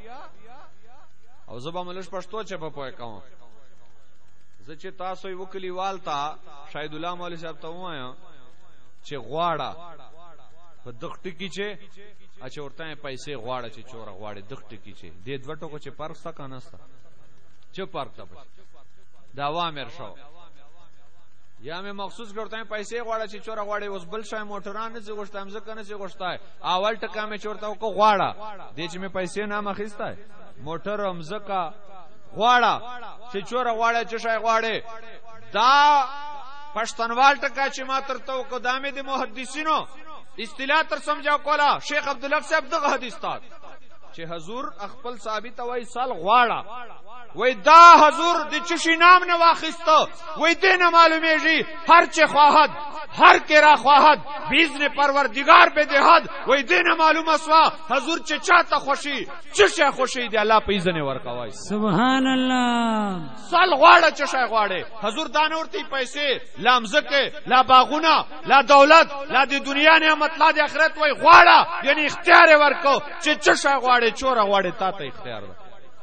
او زبا ملش پښتو چې په پوهه کوم زه چې تاسو یو کلیوال تا شاهد الله مولوی صاحب ته وایم چې غواړه په دغه ټکی چې اچھا ورته پیسې غواړه چې چوره غواړي دغه ټکی چې د دوه ټکو چې پارک سا کنهستا چې پارک تا دا وامر شو یا مې مخصوص ګورته پیسې غواړه چې چوره غواړي اوس بل شای موټران نه غوښتم ځکه نه چې غوښتای اول ټکا مې چورته کو غواړه دې چې مې پیسې نه مخېستای موټر هم ځکه غواړه چې چوره غواړي چې شای غواړي دا پښتنوال ټکا چې ما ترته کو دامه دي محدثینو اصطلاح تر سمجھا کولا شیخ عبدالحق صاحب دغه حدیث تا چې حضور خپل ثابت وای سال غواړه وای دا حضور د چشي نام نه واخیسته وای دینه معلومیږي هر چه خواهد هر کرا خواهد باذن پروردگار به دهد وای دینه معلومه سوا حضور چې چاته خوشي چشه خوشي دی الله په اذن ورکوي سبحان الله سال غواړه چشه غواړي حضور دانورتي پیسې لامزکه لا باغونه لا دولت لا د دنیا نعمت لا د آخرت وای غواړه یعنی اختیار ورکو چې چشه غواړي چوره غواړي تا ته اختیار ده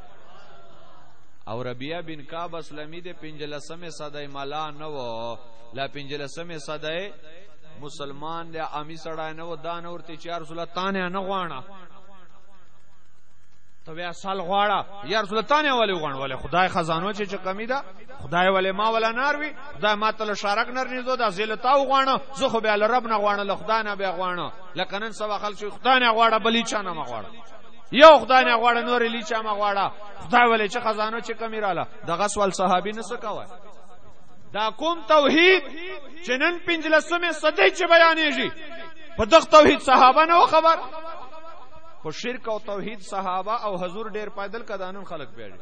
او ربیعه بن کعب اسلمی د پنځلسمه صدای مالا نو لا پنځلسمه صدای مسلمان د عامی سړای نو دان ورته چې رسول الله تانه نه غواړه ته بیا سال غواړه یا رسول الله نه ولي غواړ ولې خدای خزانو چې چې کمی ده خدای ولې ما ولا ناروي خدای ما ته شارک نر نيزو دا زلتا غواړه زه خو بیا رب نه غواړه له خدای نه بیا غواړه لکه نن سبا خلک خدای نه غواړه بلی چا نه غواړه یو خدای نه غواړه نور لی چا ما غواړه خدای ولې چې خزانو چې کمی رااله دغه سوال صحابي نه سکوي دا کوم توحید چې نن پنځلسمه صدې چې بیانېږي په دغه توحید صحابه نه خبر په شرک او توحید صحابه او حضور ډیر پیدل کدانن خلق پیړي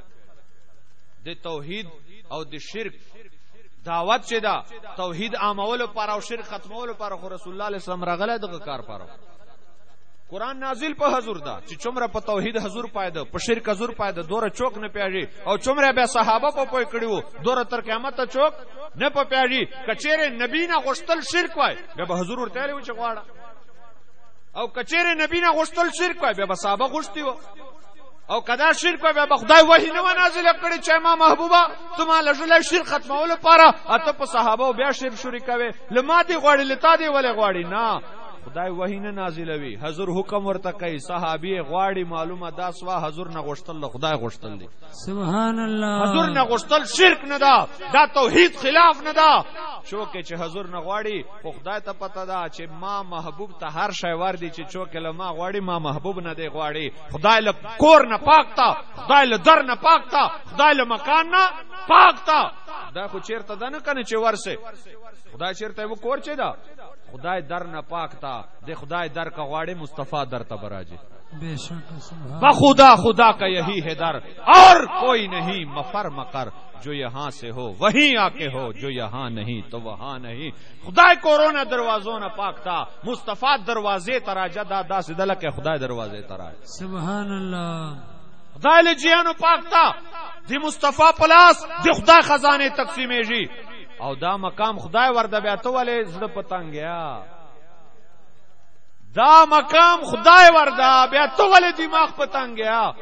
د توحید او د شرک دعوت چې دا توحید عامول پر او شرک ختمول پر خو رسول الله صلی الله علیه وسلم راغله دغه کار پاره قرآن نازل په حضور دا چې څومره په توحید حضور پایده په شرک حضور پایده دوره چوک نه پیږي او څومره به صحابه په پوي کړیو دوره تر قیامت ته چوک نه په پیږي کچېره نبی نه غشتل شرک وای به حضور ورته لوي چې غواړه او کچېره نبی نه غشتل شرک وای به صحابه غشتي وو او کدا شرک وای به خدای وحی نه نازل کړي چې ما محبوبا تما لجل شرک ختمول لپاره اته په صحابه بیا شرک شروع کوي لما دي غواړي لتا دي ولې غواړي نه خدای وحی نه نازلوي حضور حکم ورته کوي صحابي غواړي معلومه دا سوا حضور نه غشتل خدای غشتل دي سبحان الله حضور نه غشتل شرک نه دا دا توحید خلاف نه دا شوکه چې حضور نه غواړي خو خدای ته پته ده چې ما محبوب ته هر شی ور دي چې چوکه له ما غواړي ما محبوب نه دی غواړي خدای له کور نه پاک تا خدای له در نه پاک تا خدای له مکان نه پاک تا دا خو چیرته ده نه کنه چې ورسه خدای چیرته و کور چي دا خدای در نه پاک تا د خدای در کا غواړي مصطفی در ته براجي بے شک سبحان بخدا خدا کا یہی ہے در اور کوئی نہیں مفر مقر جو یہاں سے ہو وہیں آ کے ہو جو یہاں نہیں تو وہاں نہیں خدای کورونا دروازوں نہ پاکتا مصطفی دروازے ترا جدا دا سدل کے خدای دروازے ترا سبحان الله خدای لجیانو پاکتا دی مصطفی پلاس دی خدای خزانے تقسیمیږي او دا مقام خدای ورده بیا ته ولې زړه پتنګیا دا مقام خدای ورده بیا ته ولې دماغ پتنګیا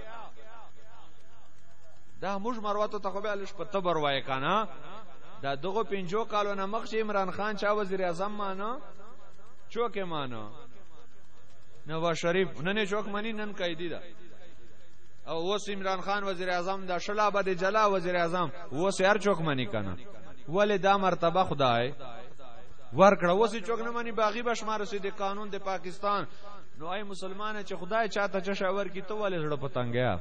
دا موږ مرواتو ته خو بیا لږ په تبر وای کنه دا دغه پنځو کالو نه مخ عمران خان چا وزیر اعظم مانو چوکې مانو نواز شریف نن چوک منی نن قیدی دا او اوس عمران خان وزیر اعظم دا شلابه د جلا وزیر اعظم اوس هر چوک منی کنه ولې دا مرتبه خدای ورکړه اوس چوک نه منی باغی بشمار سي د قانون د پاکستان نو اي مسلمان چې خدای چاته چشاور کی ته ولې زړه پتنګیا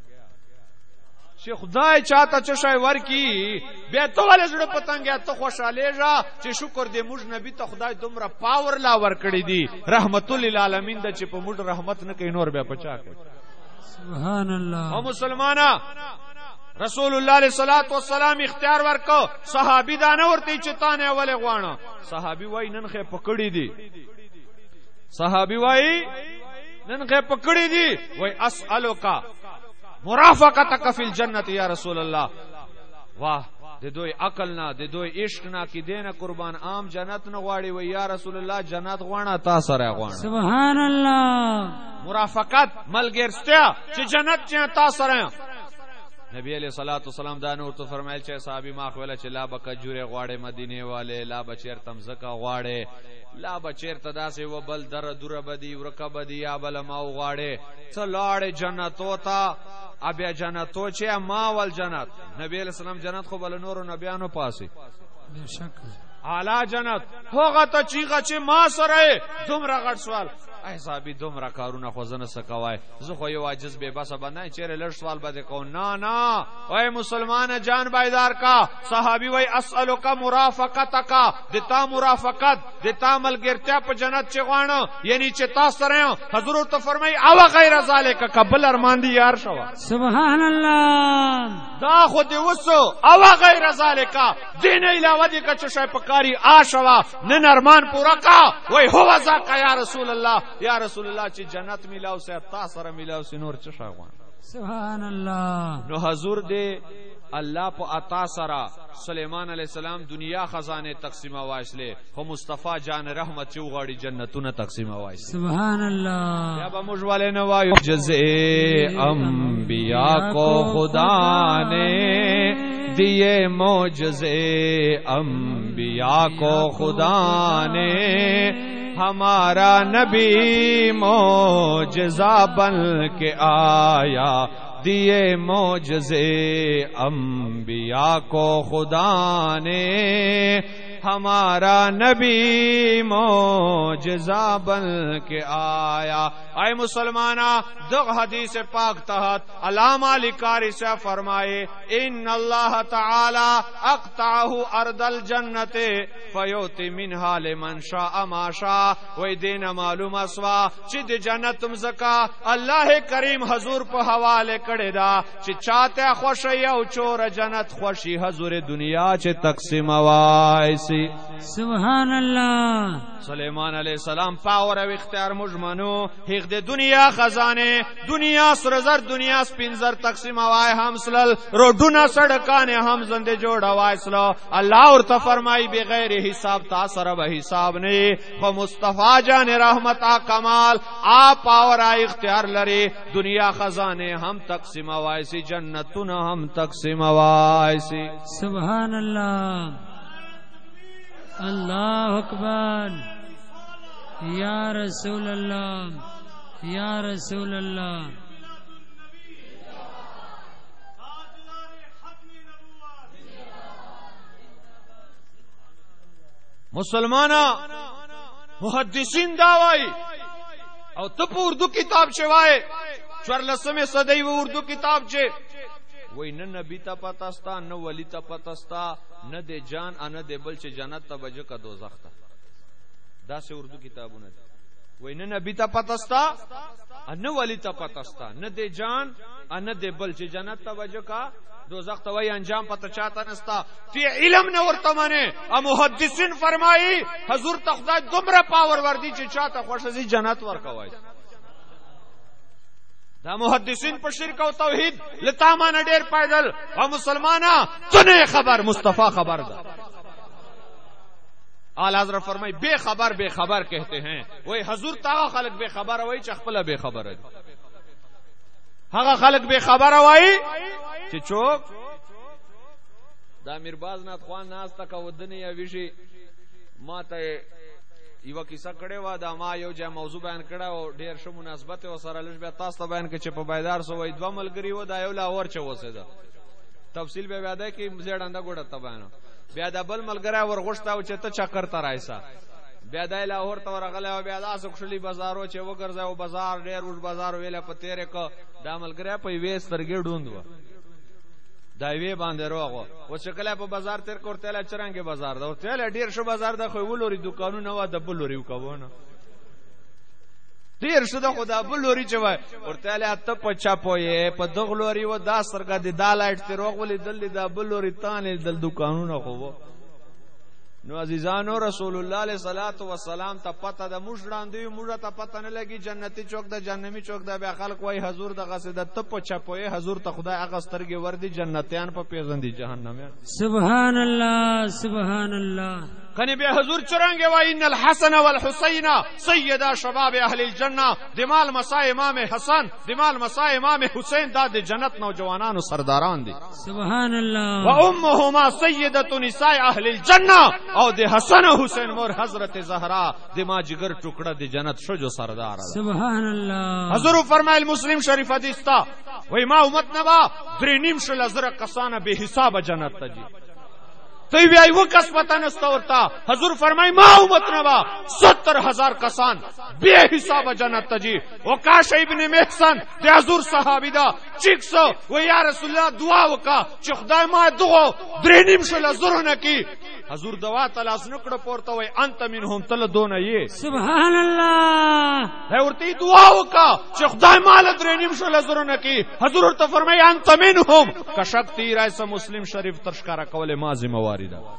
چې خدای چاته چشای ورکی بیا ته ولې زړه پتنګیا ته خوشاله ژا چې شکر دې موږ نبی ته خدای دومره پاور لا ورکړي دي رحمت للعالمین د چې په موږ رحمت نه کوي نور بیا پچا کوي سبحان الله او مسلمانا رسول الله علیه الصلاۃ والسلام اختیار ورکو صحابي دا نه ورته چې تانه ولې غواړو صحابي وای نن خې پکړی دي صحابي وای نن خې پکړی دي وای اسالک مرافقتک فی الجنه یا رسول الله واه د دوی عقل نه د دوی عشق نه کې دینه قربان عام جنت نه غواړي وای یا رسول الله جنت غواړه تا سره غواړه سبحان الله مرافقت ملګرتیا چې جنت چې تا سره نبی علیہ الصلوۃ والسلام دا نور تو فرمایل چې صحابي ما خو ویل چې لا بک جوړه غواړي مدینه والے لا بچیر تم زکا غواړي لا بچیر تداسه و بل در دور بدی ورکب دی یا بل ما غواړي څ لاړ جنت وتا ابیا جنت تو چې ما ول جنت نبی علیہ السلام جنت خو بل نور نبیانو پاسي بشک اعلی جنت هوغه ته چیغه چې ما سره دومره غټ سوال ای صاحب دومره کارونه خو زنه سکوای زه خو یو عاجز به بس باندې چیرې لړ سوال بده کو نه نه وای مسلمان جان بایدار کا صحابي وای اسالک مرافقتک دتا مرافقت دتا ملګرتیا په جنت چې غواړو یعنی چې تاسو سره حضرت ته فرمای او غیر ذالک قبل ارمان دی یار شو سبحان الله دا خو دی وسو او غیر ذالک دین علاوه دی کچ شای پکاري آشوا نن ارمان پورا کا وای هو ذاک یا رسول الله یا رسول الله چې جنت میلاو سه تا سره میلاو سه نور څه شاغوان سبحان الله نو حضور دې الله په عطا سره سليمان عليه السلام دنیا خزانه تقسیمه واسله خو مصطفی جان رحمت چې وغاړي جنتونه تقسیمه واسله سبحان الله یا به موږ والے نو وایو جزاء انبیاء کو خدا نے دیے معجزے انبیاء کو خدا نے हमारा नबी मौजज़ा बन के आया, दिए मौजज़े अंबिया को खुदा ने, हमारा नबी मौजज़ा बन के आया। आए मुसलमाना, दो हदीस पाक तहत अल्लामा लिकारी से फरमाए, इन अल्लाह ताला अक़ताहु अर्दल जन्नते फयोति मिन्हा लिमन शाअ मा शाअ। वही देना मालूम असवा चिद जन्नत मज़का अल्लाह करीम हजूर पे हवाले करे दा, ची चाहते खुशी औ चोर जन्नत खुशी हजूर दुनिया चे तकसीम वाइसी। सुभान अल्लाह। सुलेमान अलैहिस्सलाम पावर और इख्तियार मुजमनो हिक दे दुनिया खजाने, दुनिया सरजर दुनिया स्पिंजर तकसीम हवाए हमसलल रोडुना सड़काने हम जंदे जोड़ हवाए सलो। अल्लाह और तफरमाई बगैर हिसाब तासर ब हिसाब नहीं, वो मुस्तफा जाने रहमता कमाल आ पावर आ इख्तियार लरे, दुनिया खजाने हम तकसीम हवाए सी, जन्नतुन हम तकसीम हवाए सी। सुभान अल्लाह। अल्लाह अकबर। या रसूल अल्लाह, या रसूल अल्लाह। मुसलमाना मुहद्दिसीन दावाई और तप उर्दू किताब चवाए चौरलसमे सदै वो उर्दू किताब चे वही न नबी ता पतास्ता न वली ता पतास्ता न दे जान न दे बल चे जन्नत ता बज का दोज़ख ता दा से उर्दू किताबों ने वही न नबी ता पतास्ता न वली ता पतास्ता न दे जान न दे बल चे जन्नत ता बज का दोज़ख ता वही अंजाम पता चाहता नस्ता फी इल्म न वर्तमाने अ मुहद्दिसिन फरमाई हजूर ता खुदा दुमरा पावर वर्दी चे चाहता खुशी जन्नत वर कवाई। दा मुहद्दिसिन पर शिरक और तौहीद लतामा न डेर पैदल व मुसलमाना तने खबर मुस्तफा खबर दा। आला हज़रत फरमाई बेखबर बेखबर कहते हैं, वही हजूर तागा खलक बेखबर वही चखपला बेखबर है, हागा खलक बेखबर वही कि चोक दा मिरबाज नाथ खान नाज तक वदनी या विषय माता یو کیسه کړي و دا ما یو ځای موضوع بیان کړه او ډیر ښه مناسبت او سره لږ بیا تاسو ته بیان کړي چې په بایدار سو وای دوه ملګری و دا یو لا اور چه وسه ده تفصیل به بیا ده کې زیړاندا ګوډه ته بیان بیا دا بل ملګری ورغښتا او چې ته چکر ته راځه بیا دا لاهور ته ورغله او بیا دا سخشلی بازارو چې وګرځي او بازار ډیر وډ بازار ویله په تیرې کو دا ملګری په وې سترګې ډوند و دا وی باندې روغو او شکل په بازار تیر کوته لا چرانګه بازار دا ورته ډیر شو بازار دا خو ولوري دکانونه و د بلوري وکونه ډیر شو دا خدا بلوري چوي ورته له ته پچا پوي په دغلوري و دا سرګه د دالایټ تیر وغولې دل دا بلوري تانه دل دکانونه خو نو عزیزانو رسول الله علیه صلوات و سلام ته پته د مشران دی موږ ته پته نه لګي جنتی چوک د جهنمی چوک د بیا خلک وای حضور د غسه د ته پچا پوي حضور ته خدای هغه سترګې وردی جنتیان په پیژندې جهنم. سبحان الله سبحان الله. کنی بیا حضور چرانگے و ان الحسن والحسین سیدا شباب اہل الجنہ دمال مساء امام حسن دمال مساء امام حسین داد جنت نوجوانان و سرداران دی. سبحان اللہ. و امهما سیدۃ نساء اہل الجنہ او دی حسن و حسین مور حضرت زہرا دما جگر ٹکڑا دی جنت شو جو سردار. سبحان اللہ. حضور فرمائے مسلم شریف حدیث تا وی ما امت نبا دری نیم شل ازرق کسان بے حساب جنت تجی تو بیا یو کس پتہ نستا ورتا حضور فرمائی ما امت نبا ستر ہزار کسان بے حساب جنت تجی. وکاش ابن محسن دی حضور صحابی دا چیک سو و یا رسول اللہ دعا وکا چی خدای ما دغو دری نیم شل زرونه کی حضور دعا تلاس نکڑ پورتا وی انت منهم تل دون یہ. سبحان اللہ. ہے ورتی دعا وکا چی خدای ما دری نیم شل زرونه کی حضور ورتا فرمائی انت منهم کشک تیر ایسا مسلم شریف ترشکارا قول مازی مواری.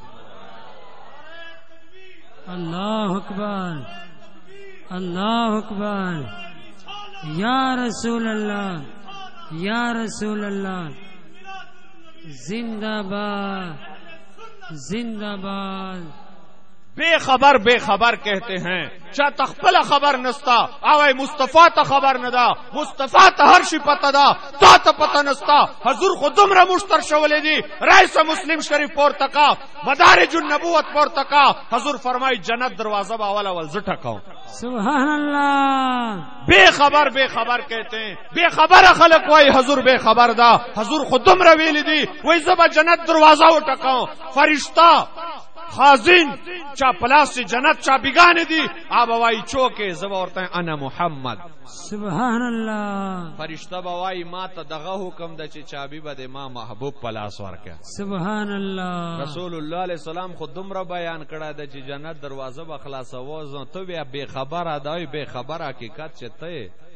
اللہ اکبر اللہ اکبر. یا رسول اللہ یا رسول اللہ. زندہ باد زندہ باد. बेखबर बेखबर कहते हैं चा तखपल खबर नस्ता आवे मुस्तफा ता खबर नदा मुस्तफा ता हर शि पता दा ता ता पता नस्ता हजूर खुदम रा मुश्तर शवले दी रईस मुस्लिम शरीफ पोर तका मदारिजुन नबुवत पोर तका हजूर फरमाई जन्नत दरवाजा बावला वल झटकाओ सुभान अल्लाह। बेखबर बेखबर कहते हैं बेखबर खलक वही हजूर बेखबर दा हजूर खुदम रा वेली दी वही जब जन्नत दरवाजा उठकाओ फरिश्ता खाजिन चा पलास से जन्नत चा बिगाने दी आप हवाई चौके जब औरतें अना मोहम्मद सुभान अल्लाह। फरिश्ता बवाई माँ तो दगा हुक्म द चे चाबी बदे माँ महबूब पलास वार क्या सुभान अल्लाह। रसूलुल्लाह अलैहि सलाम खुद दुमरा बयान करा द चे जन्नत दरवाजा बखलास वो तो भी बेखबर आदाई बेखबर हकीकत चेते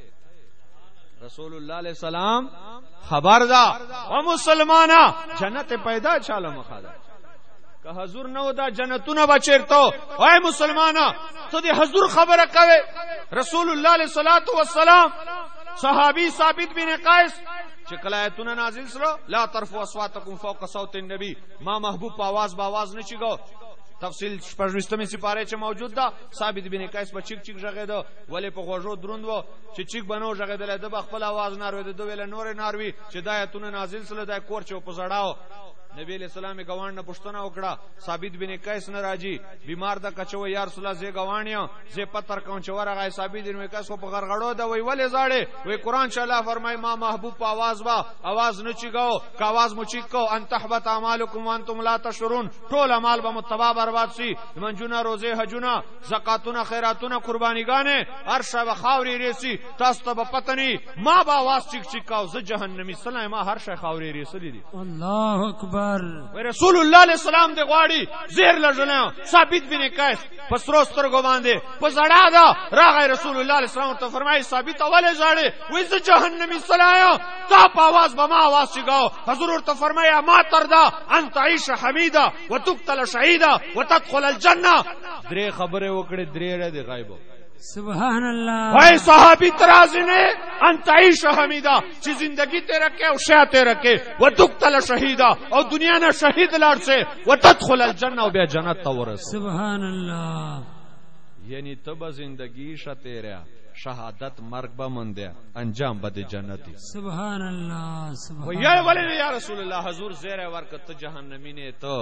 रसूलुल्लाह अलैहि सलाम खबरदा ओ मुसलमाना जन्नत पैदा चालो मखादा का हजूर न होता जन्नतु न बचेर तो ओए मुसलमाना तो दे हजूर खबर कवे रसूलुल्लाह अलैहि सलातु वस्सलाम सहाबी साबित बिन कायस चिकलायतुन नाजिल सरो ला तरफु अस्वातकुम फौक सौत नबी मां महबूब आवाज बावाज न चिगो तफसील पजविस्तमी सिपारे च मौजूद दा साबित बिन कायस पर चिक चिक जगह दो वले पे गोजो द्रुंद वो चिक बनो जगह दले दब खपल आवाज नार वे दो वेले नोरे नारवी हिदायतुन नाजिल सलो दा कोर चो पजड़ाओ नबी अलैहि सलाम गवान न पुश्तना उकड़ा साबित बिन कैस न राजी बीमार दा कचो यार सुला जे गवानिया जे पत्थर कौन चवरा गाय साबित बिन कैस को पगर गड़ो दा वही वले जाड़े वही कुरान चला फरमाए मां महबूब आवाज बा आवाज न चिगाओ का आवाज मुचिको अन तहबत अमालुकुम व अंतुम ला तशुरून टोल अमाल बा मुतबा बर्बाद सी मंजुना रोजे हजुना ज़कातुना खैरातुना कुर्बानी गाने अर्श व खावरी रेसी तास्तब पतनी मां बा आवाज चिक चिकाओ ज जहन्नमी सलाम मां हर शय खावरी रेसली दी अल्लाह अकबर। रसूलुल्लाह अलैहि सलाम दे ग्वाड़ी जेर लजला साबित बिन कैस पसरोस्तर गो बांधे पजड़ा दा रागे रसूलुल्लाह अलैहि सलाम तो फरमाई साबित अवले जाड़े विस जहन्नमी सलाया ताप आवाज बमा आवाज सिगाओ हजूर तो फरमाया मा तरदा अन तईश हमीदा व तुक्तल शहीदा व तदखुल अल जन्नह द्रे खबरे ओकड़े द्रे रे दे गायबो सुभान अल्लाह। भाई सहाबी तराजी ने अंतईश हमीदा ची जिंदगी ते रखे और शया ते रखे वो दुख तल शहीदा और दुनिया ने शहीद लाड़ से वो तदखुल अल जन्नह बे जन्नत तवरस सुभान अल्लाह। यानी तब जिंदगी शतेरा शहादत मर्ग बमंदया अंजाम बदे जन्नती सुभान अल्लाह सुभान। ये बोले ने या रसूलुल्लाह हजूर ज़ेर वरकत जहन्नमी ने तो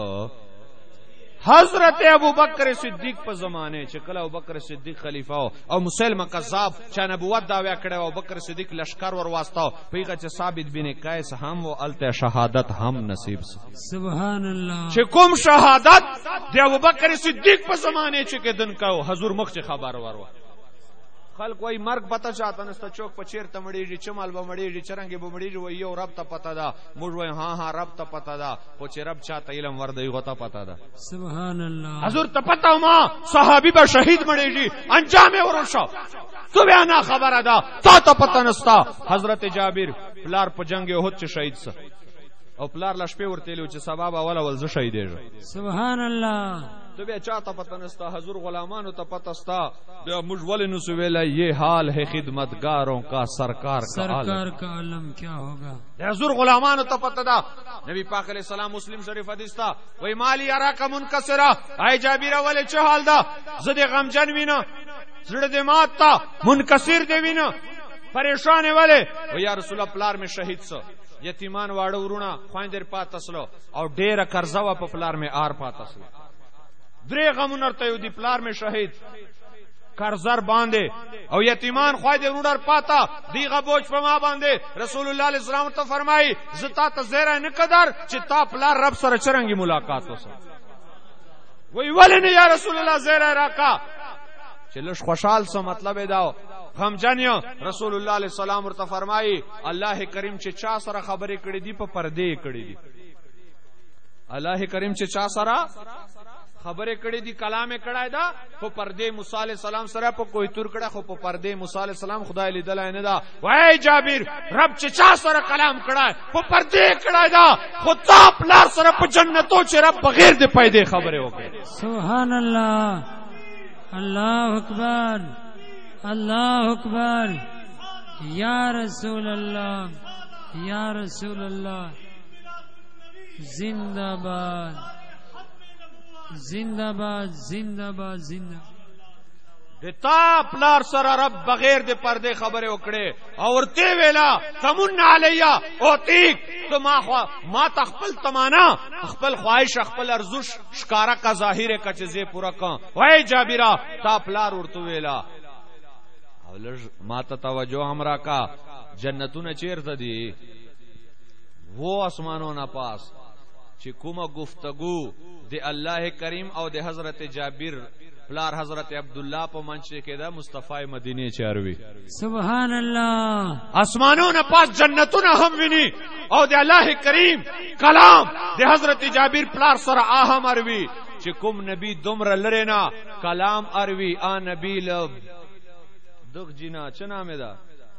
हजरत अबू बकर सिद्दीक पर जमाने चकला अबू बकर सिद्दीक खलीफा हो और मुसलमा कज़ाब चा नबुवत दावा करे अबू बकर सिद्दीक लश्कर वर वास्ता पीगा च साबित बिन कैस हम वो अलते शहादत हम नसीब से सुभान अल्लाह चिकुम शहादत दे अबू बकर सिद्दीक पर जमाने चके दिन का हजूर मुख से खबर वरवा खल कोई मर्ग पता चाहता नस्ता चौक पर चेर तमड़ी चमल बमड़ी चरंगे बमड़ी वो यो रब ता पता दा मुझ वो हाँ हाँ रब ता पता दा पोचे रब चाहता इलम वर्दई होता पता दा सुभान अल्लाह हजूर ता पता मां सहाबी बा शहीद मड़ेगी अंजाम वरुशा सुबह ना खबर अदा ता ता पता नस्ता हजरत जाबिर प्लार पजंगे होत शहीद सा और प्लार लशपे उरतेले च सबाब वाला वल शहीद है सुभान अल्लाह। तो बे चाहता पता नस्ता हजूर गुलामान तो पतस्ता मुझवल नुसवेला ये हाल है खिदमतगारों का सरकार का सरकार का आलम क्या होगा हजूर गुलामान तो पता था नबी पाक अलैहि सलाम मुस्लिम शरीफ हदीस था वही माली अरा का मुनकसरा आए जाबीरा वाले चहाल दा जदे गम जनवीना जड़ दे मात था मुनकसिर देवीना परेशान वाले वो या रसूल प्लार में शहीद सो यतीमान वाड़ो उरुणा ख्वाइंदर पातसलो और डेर कर्जवा पपलार में आर पातसलो द्रे गमुनर तयुदी प्लार में शहीद कर्जर बांधे और यतीमान ख्वाइदे उड़र पाता दीगा बोझ पमा बांधे रसूलुल्लाह अलैहि सलाम तो फरमाई जता तज़ेरा नकदर चिता प्लार रब सर चरंगी मुलाकात हो सा वही वाले ने या रसूलुल्लाह ज़ेरा रखा चलो खुशहाल सा मतलब है दाओ हम जानियो रसूलुल्लाह अलैहि सलाम तो फरमाई अल्लाह करीम चे चा सरा खबरें कड़ी दी पर पर्दे कड़ी दी अल्लाह करीम चे चा सरा खबरें कड़ी दी कलामे कड़ाए दा वो पर्दे मूसा अलैहि सलाम सरा पर कोई तुर कड़ा खो पर्दे मूसा अलैहि सलाम खुदा ली दलाए ने दा वाए जाबिर रब चे चा सरा कलाम कड़ाए वो पर्दे कड़ाए दा खुदा प्लार सरा पर जन्नतों चे रब बगैर दे पैदे खबरें हो गए सुभान अल्लाह अल्लाह अकबर अल्लाह अकबर या रसूल अल्लाह या रसूल अल्लाह जिंदाबाद زندہ باد زندہ باد زندہ دتا پلار سره رب بغیر د پرده خبره وکړي او ورته ویلا تمن علیا او تیک تو ما خوا ما تخپل تمانا خپل خواهش خپل ارزو شکارا کا ظاهر کا چیزه پورا کا وای جابرا تا پلار ورته ویلا او لږ ما ته توجه همرا کا جنتونه چیرته دي وہ اسمانوں نہ پاس چې کومه گفتگو د الله کریم او د حضرت جابر پلار حضرت عبداللہ په منچ کې دا مصطفی مدینه چاروي سبحان الله اسمانوں نہ پاس جنتونه هم ویني او د الله کریم کلام د حضرت جابر پلار سره اهم اروي چې کوم نبی دومره لره نه کلام اروي ا نبی ل دغ جنا چ نامه دا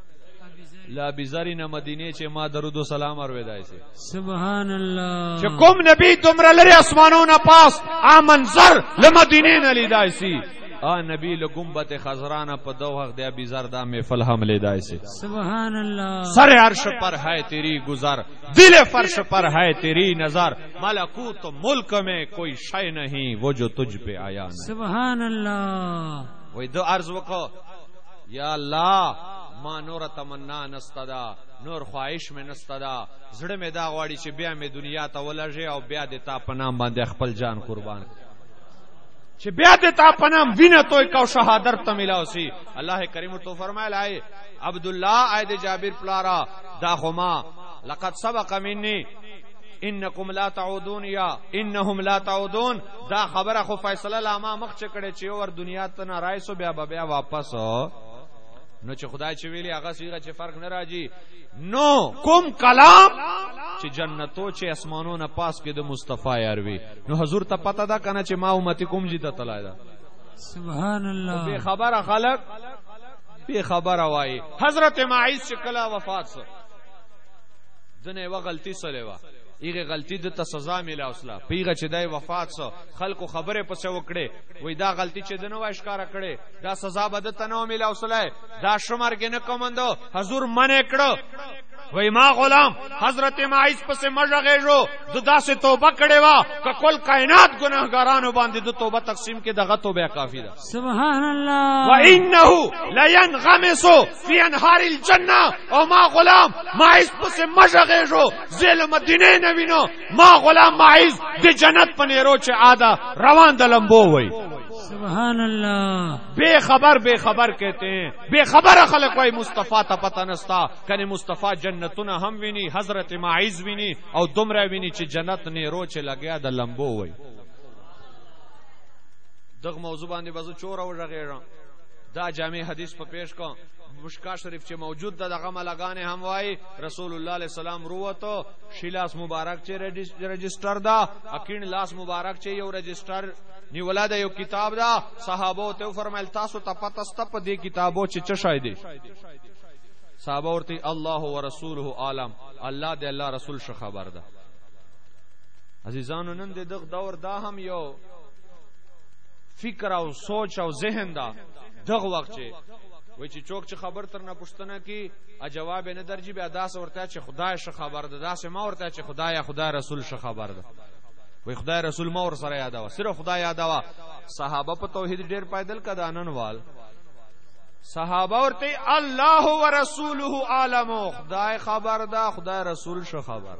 لا بزارین مدینه چې ما درود و سلام اروي دای سي سبحان الله چې کوم نبی دومره لري اسمانونو نه پاس ا منظر لمدینه نه لیدای سي ا نبی له گنبد خضرانه په دوغ د ابي زر دا محفل هم لیدای سي سبحان الله سر عرش پر ہے تیری گزر دل فرش پر ہے تیری نظر ملکوت ملک میں کوئی شے نہیں وہ جو تجھ پہ آیا نہیں سبحان الله وې دو عرض وکړه یا الله ما نور تمنا نستدا نور خواهش میں نستدا زړه مې دا غواړي چې بیا مې دنیا ته ولږي او بیا د تا په نام باندې خپل جان قربان چې بیا د تا په نام وینه توي کو شهادت ته ملاوسی الله کریم تو فرمایلا ہے عبداللہ اید جابر پلارا دا خما لقد سبق مني انکم لا تعودون یا انهم لا تعودون دا خبره خو فیصله لا ما مخ چکړه چې ور دنیا ته نه راځو بیا بیا واپس نو چې خدای چې ویلي هغه سیغه چې فرق نه راځي نو کوم کلام چې جنتو چې اسمانو نه پاس کې د مصطفی اروي نو حضور ته پته ده کنه چې ما امتی کوم جیته تلای ده سبحان الله به خبره خلق به خبره وای حضرت معیز چې کلا وفات سو دنه و غلطی سره وا ایغه غلطی د ته سزا میلا اوسلا پیغه چې دای وفات سو خلکو خبره پسې وکړي وای دا غلطی چې دنه واشکار کړي دا سزا بد ته نو میلا اوسلا دا شمرګ نه کومندو حضور منې کړو وای ما غلام حضرت معیز پسې مژغېجو د داسې توبه کړي وا ک کل کائنات ګناهګارانو باندې د توبه تقسیم کې دغه توبه کافی ده سبحان الله وانه لينغمس في انهار الجنه او ما غلام معیز پسې مژغېجو زل مدینه نه وینو ما غلام معیز د جنت پنیرو چې عاده روان د لمبو وای سبحان اللہ بے خبر بے خبر کہتے ہیں بے خبر خلق وای مصطفیٰ تا پتہ نستا کنی مصطفیٰ جنتنا هم ویني حضرت معیز ویني او دمره ویني چې جنت نه روچ لګیا د لمبو وای دغه موضوع باندې بزو چور او ژغېرم دا جامع حدیث په پیش کوم مشکا شریف چې موجود ده دغه ملګانې هم وای رسول الله علیه السلام روته شیلاس مبارک چې رجستر دا اکین لاس مبارک چې یو رجستر نیولا دا یو کتاب دا صحابه ته فرمایل تاسو ته پته ست په دې کتابو چې څه شای دي صحابه ورته الله ورسوله عالم الله دې الله رسول ش خبر ده عزیزانو نن دغه دور دا هم یو فکر او سوچ او ذهن دا دغه وخت چې وای چې چوک چې خبر تر نه پښتنه کی ا جواب نه درجی بیا داس ورته چې خدای ش خبر ده داس ما ورته چې خدای خدای رسول ش خبر ده وای خدای رسول ما ور سره یاد وا صرف خدای یاد وا صحابه په توحید ډیر پایدل کدا ننوال صحابه ورته الله ورسوله عالم خدای خبر ده خدای رسول ش خبر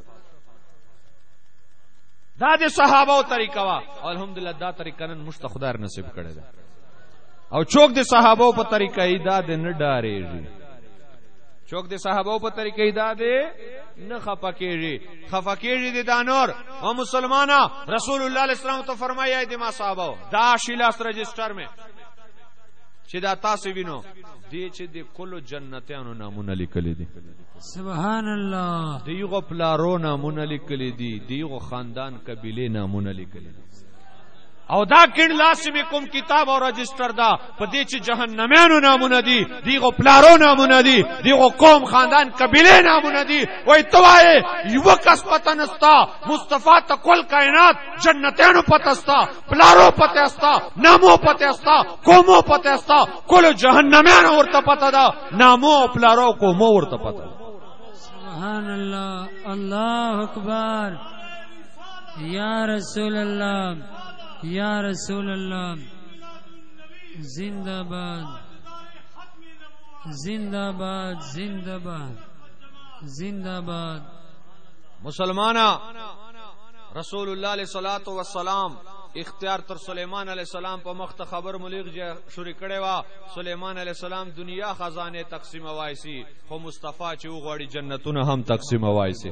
دا د صحابه او طریقه وا الحمدلله دا طریقه نن مشت خدای نصیب کړي ده او چوک د صحابه په طریقې ایدا د نه ډارېږي چوک د صحابه په طریقې ایدا د نه خفقېږي خفقېږي د دانور او مسلمانا رسول الله علیه السلام ته فرمایي د ما صحابه دا شیلاس رجستر میں چې دا تاسو وینو دې چې د کلو جنتیانو نامونه لیکلي دي سبحان الله دیغه پلارو نامونه لیکلي دي دیغه خاندان قبیله نامونه لیکلي دي او دا کین لازمي کوم کتاب او رجستر دا پدې چې جهنميانو نامونه دي دیغه پلارو نامونه دي دیغه قوم خاندان قبيله نامونه دي وای توای یو کس پته نستا مصطفی ته کل کائنات جنتانو پته ستا پلارو پته ستا نامو پته ستا قومو پته ستا کل جهنميانو ورته پته دا نامو پلارو قومو ورته پته سبحان الله الله اکبر یا رسول الله یا رسول اللہ زندہ باد زندہ باد زندہ باد زندہ باد. مسلمانا رسول الله علیه الصلاۃ والسلام اختیار تر سلیمان علیہ السلام په مخ خبر ملیغ شروع کړي وا. سلیمان علیہ السلام دنیا خزانه تقسیم وایسی خو مصطفی چې وغوړي جنتونه هم تقسیم وایسی.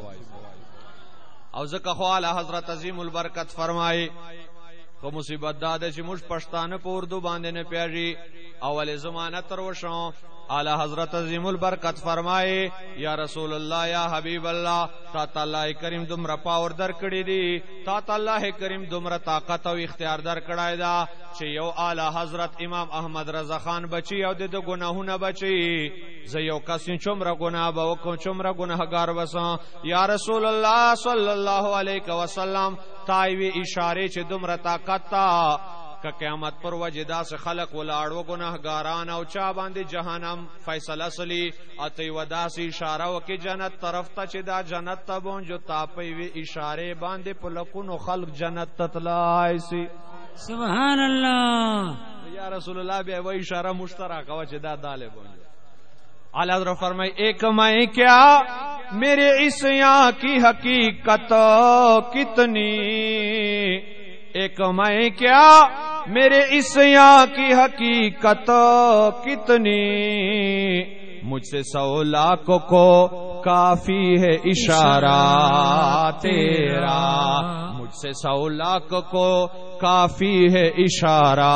او ځکه خو اعلی حضرت عظیم البرکت فرمایي خو مصیبت دا ده چې موږ پښتانه په اردو باندې نه پیږي. اول زمانه تر وشو اعلی حضرت عظیم البرکت فرمایي یا رسول الله یا حبیب الله تا تعالی کریم دومره پاور در کړی دی تا تعالی کریم دومره طاقت او اختیار در کړای دا چې یو اعلی حضرت امام احمد رضا خان بچي او د ګناهونه بچي زه یو کس چومره ګناه به وکم چومره ګناهګار وسم. یا رسول الله صلی الله علیه وسلم تایوی اشاره چې دومره طاقت تا که قیامت پر وجدا سے خلق ولاړو گناهګاران او چا باندې جهنم فیصله سلی اته ودا سی اشاره وکي جنت طرف ته چې دا جنت ته بون جو تاپي وی اشاره باندې په لکونو خلق جنت تطلای سی. سبحان الله. یا رسول الله به وی اشاره مشترکه و چې دا داله بون. اعلی حضرت فرمائے ایک میں کیا میرے عصیاں کی حقیقت کتنی ایک میں کیا میرے عصیاں کی حقیقت کتنی مجھ سے سو لاکھ کو کافی ہے اشارہ تیرا مجھ سے سو لاکھ کو کافی ہے اشارہ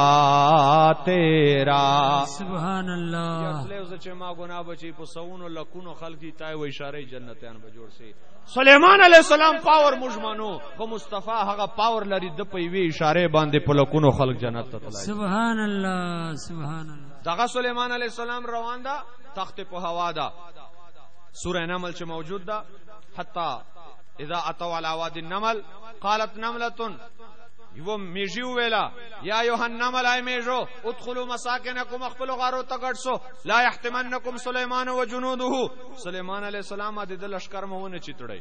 تیرا. سبحان اللہ. اصله چې ما ګناه بچي په سونو لکونو خلقی تای و اشاره جنتیان به جوړ سي. سلیمان علیہ السلام پاور مجمنو خو مصطفی هغه پاور لري د په وی اشاره باندې په لکونو خلق جنت ته تلای. سبحان الله سبحان الله. دغه سلیمان علیہ السلام روان دا تخت په هوا دا سورہ نمل چې موجود دا حتی اذا اتوا على وادي النمل قالت نملة یو میجیو ویلا یا ایها النمل ای میجو ادخلوا مساکنکم اخفلوا غارو تگړسو لا يحتمنکم سلیمان و جنوده. سلیمان علیہ السلام د لشکر مونه چتړی.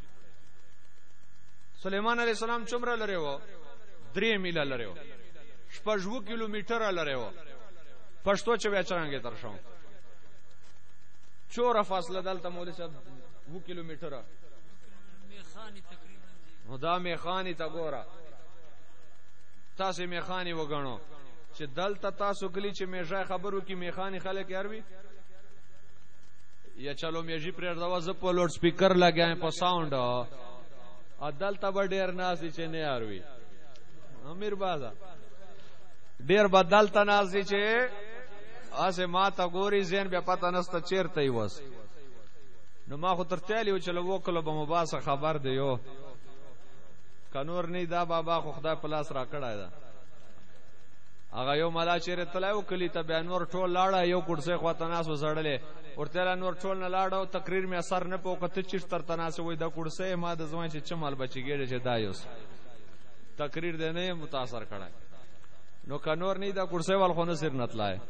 سلیمان علیہ السلام چمره لره و درې میله لره و شپږ کیلومتره لره و پښتو چې وچرانګه تر شو چوره فاصله دلته مولوی صاحب و کیلومتره میخانی تقریبا دا میخانی تا ګوره تاسو میخانی وګڼو چې دلته تاسو کلی چې میژه خبرو کې میخانی خلک یاروي یا چلو میژي پر دروازه په لوډ سپیکر لګایم په ساوند ا دلته به ډیر ناز چې نه یاروي امیر بازا ډیر بدلته ناز چې اسه ما تا ګوري زین بیا پته نسته چیرته ای وس نو ما خو ترتالی و چلو وکړو به مباسه خبر دی یو کنور نه دا بابا خو خدای پلاس را کړای دا هغه یو ملا چیرې تلایو کلی ته بیان ور ټول لاړه یو کورسه خو تناس وسړلې ورته نور ټول نه لاړو تقریر می اثر نه پوکته چې تر تناس وای دا کورسه ما د ځوان چې چمال بچیږي چې دایوس تقریر دې نه متاثر کړای نو کنور نه دا کورسه ول خو نه سر نتلای.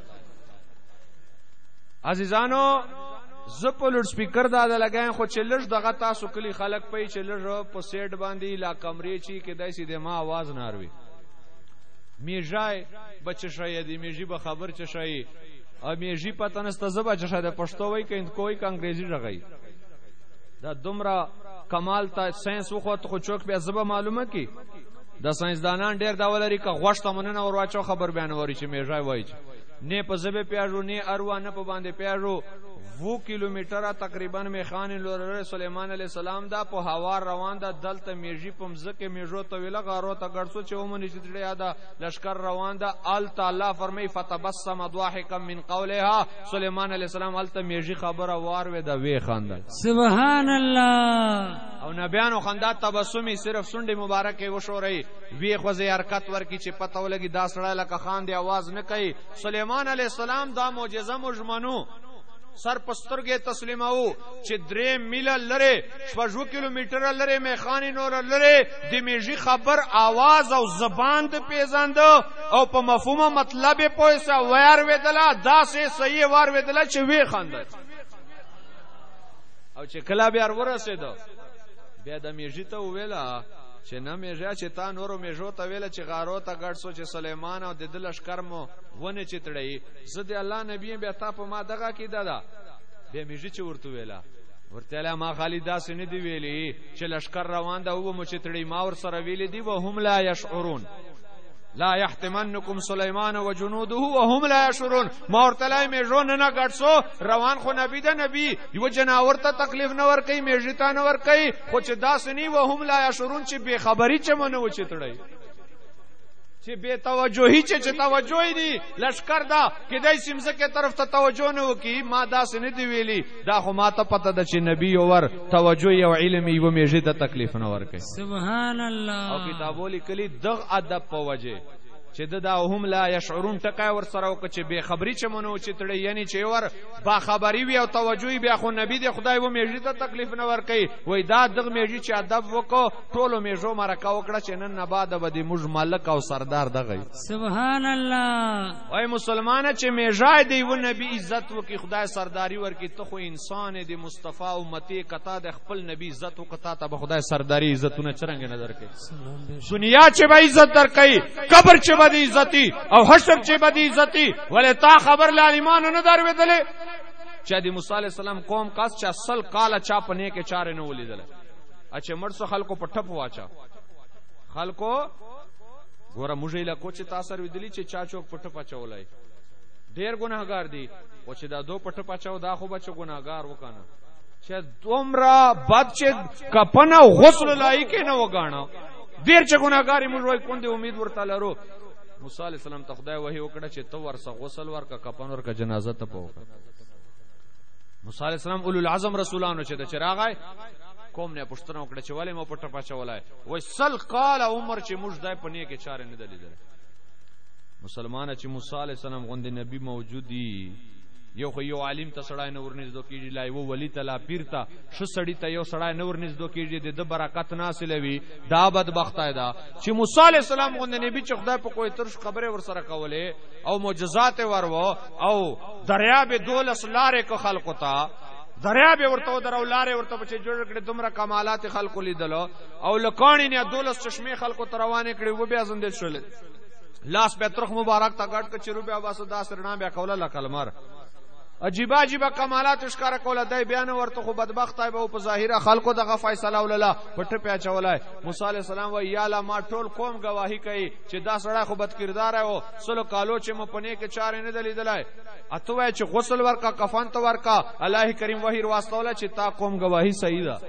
عزیزانو زپلوډ سپیکر دا د لګاین خو چلش دغه تاسو کلی خلق پي چلش په سیټ باندې لا کمرې چی کې دای سي د ما आवाज ناروي میژای بچ شای دی میژي به خبر چ شای ا میژي پته نسته زبا چ شای د پښتو وای کین کوئی ک انګریزي رغی دا دومره کمال تا ساينس وخت خو چوک به زبا معلومه کی د ساينس دانان ډیر دا ولري ک غوښته مونږ ور واچو خبر بیان وري چې میژای وای نه په زبه پیاژو نه اروا نه په باندې پیاژو وو کیلومتره تقریبا میخان لور سلیمان علیہ السلام دا په هوا روان دا دلته میژي پمزکه میژو ته ویل غارو ته ګرځو چې ومني چې ډیا دا لشکر روان دا ال تعالی فرمای فتبسم ضاحکا من قولها سلیمان علیہ السلام الته میژي خبره وار و دا وی خاندل. سبحان الله. او نبیانو خندا تبسمی صرف سنډي مبارکه وشوري وی خوځي حرکت ورکی چې پته ولګي دا سړی لکه خان دی आवाज نه کوي. سلیمان علیہ السلام دا معجزه مجمنو سر پسترګه تسلیمو چې درې میله لره شپږ کیلومتره لره میخانی نور لره د میژي خبر आवाज او زبان ته پیژاند او په مفهومه مطلب پوهه وير ودلا داسې صحیح وار ودلا چې وی خاندل او چې کله بیا ورسېدو بیا د میژي ته ویلا چې نه میژه چې تا نورو میژو ته ویله چې غارو ته ګډ سو چې سلیمان او د ده لښکر مو ونه چې تړی زه د الله نبی بیا تا په ما دغه عقیده ده بیا میژه چې ورته ویله ورته ویله ما خالي داسې نه دي ویلي چې لښکر روان ده وبه مو چې تړی ما ورسره ویلي دي وهم لا یشعرون لا يحتمنكم سليمان وجنوده وهم لا يشعرون ما ورتلای میژو نه نه ګډ سو روان خو نبی ده نبی یو جناور ته تکلیف نه ور کوي میژه ته نه ور کوي خو چې داسې نه وهم لا یشعرون چې بے خبری چمنه و چې تړی چې بے توجهی چې چې توجه دی لشکر دا کدی سیمزه کې طرف ته توجه نه وکي ما داسې نه دی ویلي دا خو ما ته پته ده چې نبی ور توجه او علم یو میژه ته تکلیف نه ور کوي سبحان الله او کتابو لیکلي دغ ادب په وجه چې دا هم لا یشعرون ټکای ور سره وک چې بے خبری چمنو چې تړي یعنی چې ور با خبری وی او توجه بیا خو نبی دی خدای و میژه ته تکلیف نه ور کوي وای دا دغ میژه چې ادب وکړو ټولو میژو مرکه وکړه چې نن نه بعد به د مج مالک او سردار دغه سبحان الله وای مسلمانه چې میژه دی و نبی عزت وکي خدای سرداری ورکی ته خو انسان دی مصطفی امتی کتا د خپل نبی عزت وکتا ته به خدای سرداری عزتونه چرنګ نظر کوي دنیا چې به عزت در کوي قبر چې بدی عزتی او حشر چې بدی عزتی ولې تا خبر لالمان نه در ودلې چې د موسی علی السلام قوم کاس چې اصل کاله چا پنه کې چاره نه ولیدل اچھا مرسو خلکو په ټپ واچا خلکو ګوره موږ له کوچ تاثر ودلی چې چا چوک په ټپ چولای ډیر ګناهګار دي او چې دا دو په ټپ چاو دا خو بچو ګناهګار وکنه چې دومره بد چې کپنه غسل لایق نه وګاڼه ډیر چې ګناهګاری موږ وای کوم دې امید ورته لرو موسی علیہ السلام ته خدای وحی وکړه چې تو ورسه غسل ورکا کپن ورکا جنازه ته پوکا موسی علیہ السلام اولو العزم رسولانو چې د چراغای قوم نه پښتنه وکړه چې ولې مو پټه پچولای وای سل قال عمر چې موږ دای پنی کې چاره نه دلیدل مسلمان چې موسی علیہ السلام غوند نبی موجودی یو خو یو عالم ته سړای نه ورنږدې کیږي لای وو ولی ته لا پیر ته ش سړی ته یو سړای نه ورنږدې کیږي د برکت ناسلوي دا بدبختای دا چې موسی علی السلام غوند نبی چې خدای په کوئی ترش خبره ور سره کوله او معجزات ورو او دریاب دولس لارې کو خلقو ته دریاب ورته درو لارې ورته په جوړ کړي دومره کمالات خلقو لیدلو او لکانی نه دولس چشمه خلقو تروانه کړي و بیا زنده شول لاس به ترخ مبارک تا ګټ ک چرو بیا واسه داس رڼا بیا کوله لکلمر عجیب عجیب کمالات ښکارا کوله دای بیان ورته خو بدبخت ای په ظاهره خلکو دغه فیصله ولله پټ پیاچولای موسی علی السلام و یالا ما ټول قوم گواہی کوي چې دا سړی خو بد کردار او سلو کالو چې م پنه کې چارې نه دلیدلای اته وای چې غسل ورکا کفن ته ورکا الله کریم وحی واسطوله چې تا قوم گواہی صحیح ده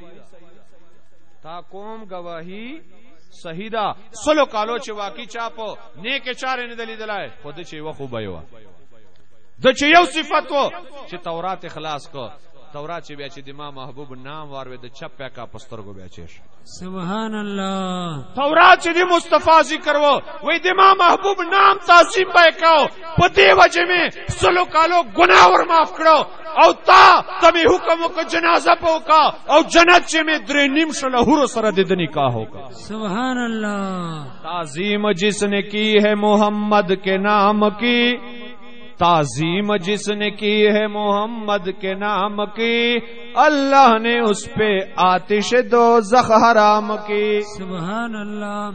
تا قوم گواہی صحیح ده سلو کالو چې واقعي چاپو نیک چارې نه دلیدلای خود چې و خو بایو د چې یو صفت وو چې تورات اخلاص کو تورات چې بیا چې د ما محبوب نام واروي د چپیا کا پسترګو بیا چیش سبحان الله تورات چې د مصطفی ذکر وو وای د ما محبوب نام تعظیم به کو په دی وجه می سلو کالو ګناه ور معاف کړو او تا تمه حکم کو جنازه پوکا او جنت چې می درې نیم شله هور سره د نکاح ہوگا سبحان الله تعظیم جس نے کی ہے محمد کے نام کی تعظیم جس نے کی ہے محمد کے نام کی اللہ نے اس پہ آتش دوزخ حرام کی سبحان اللہ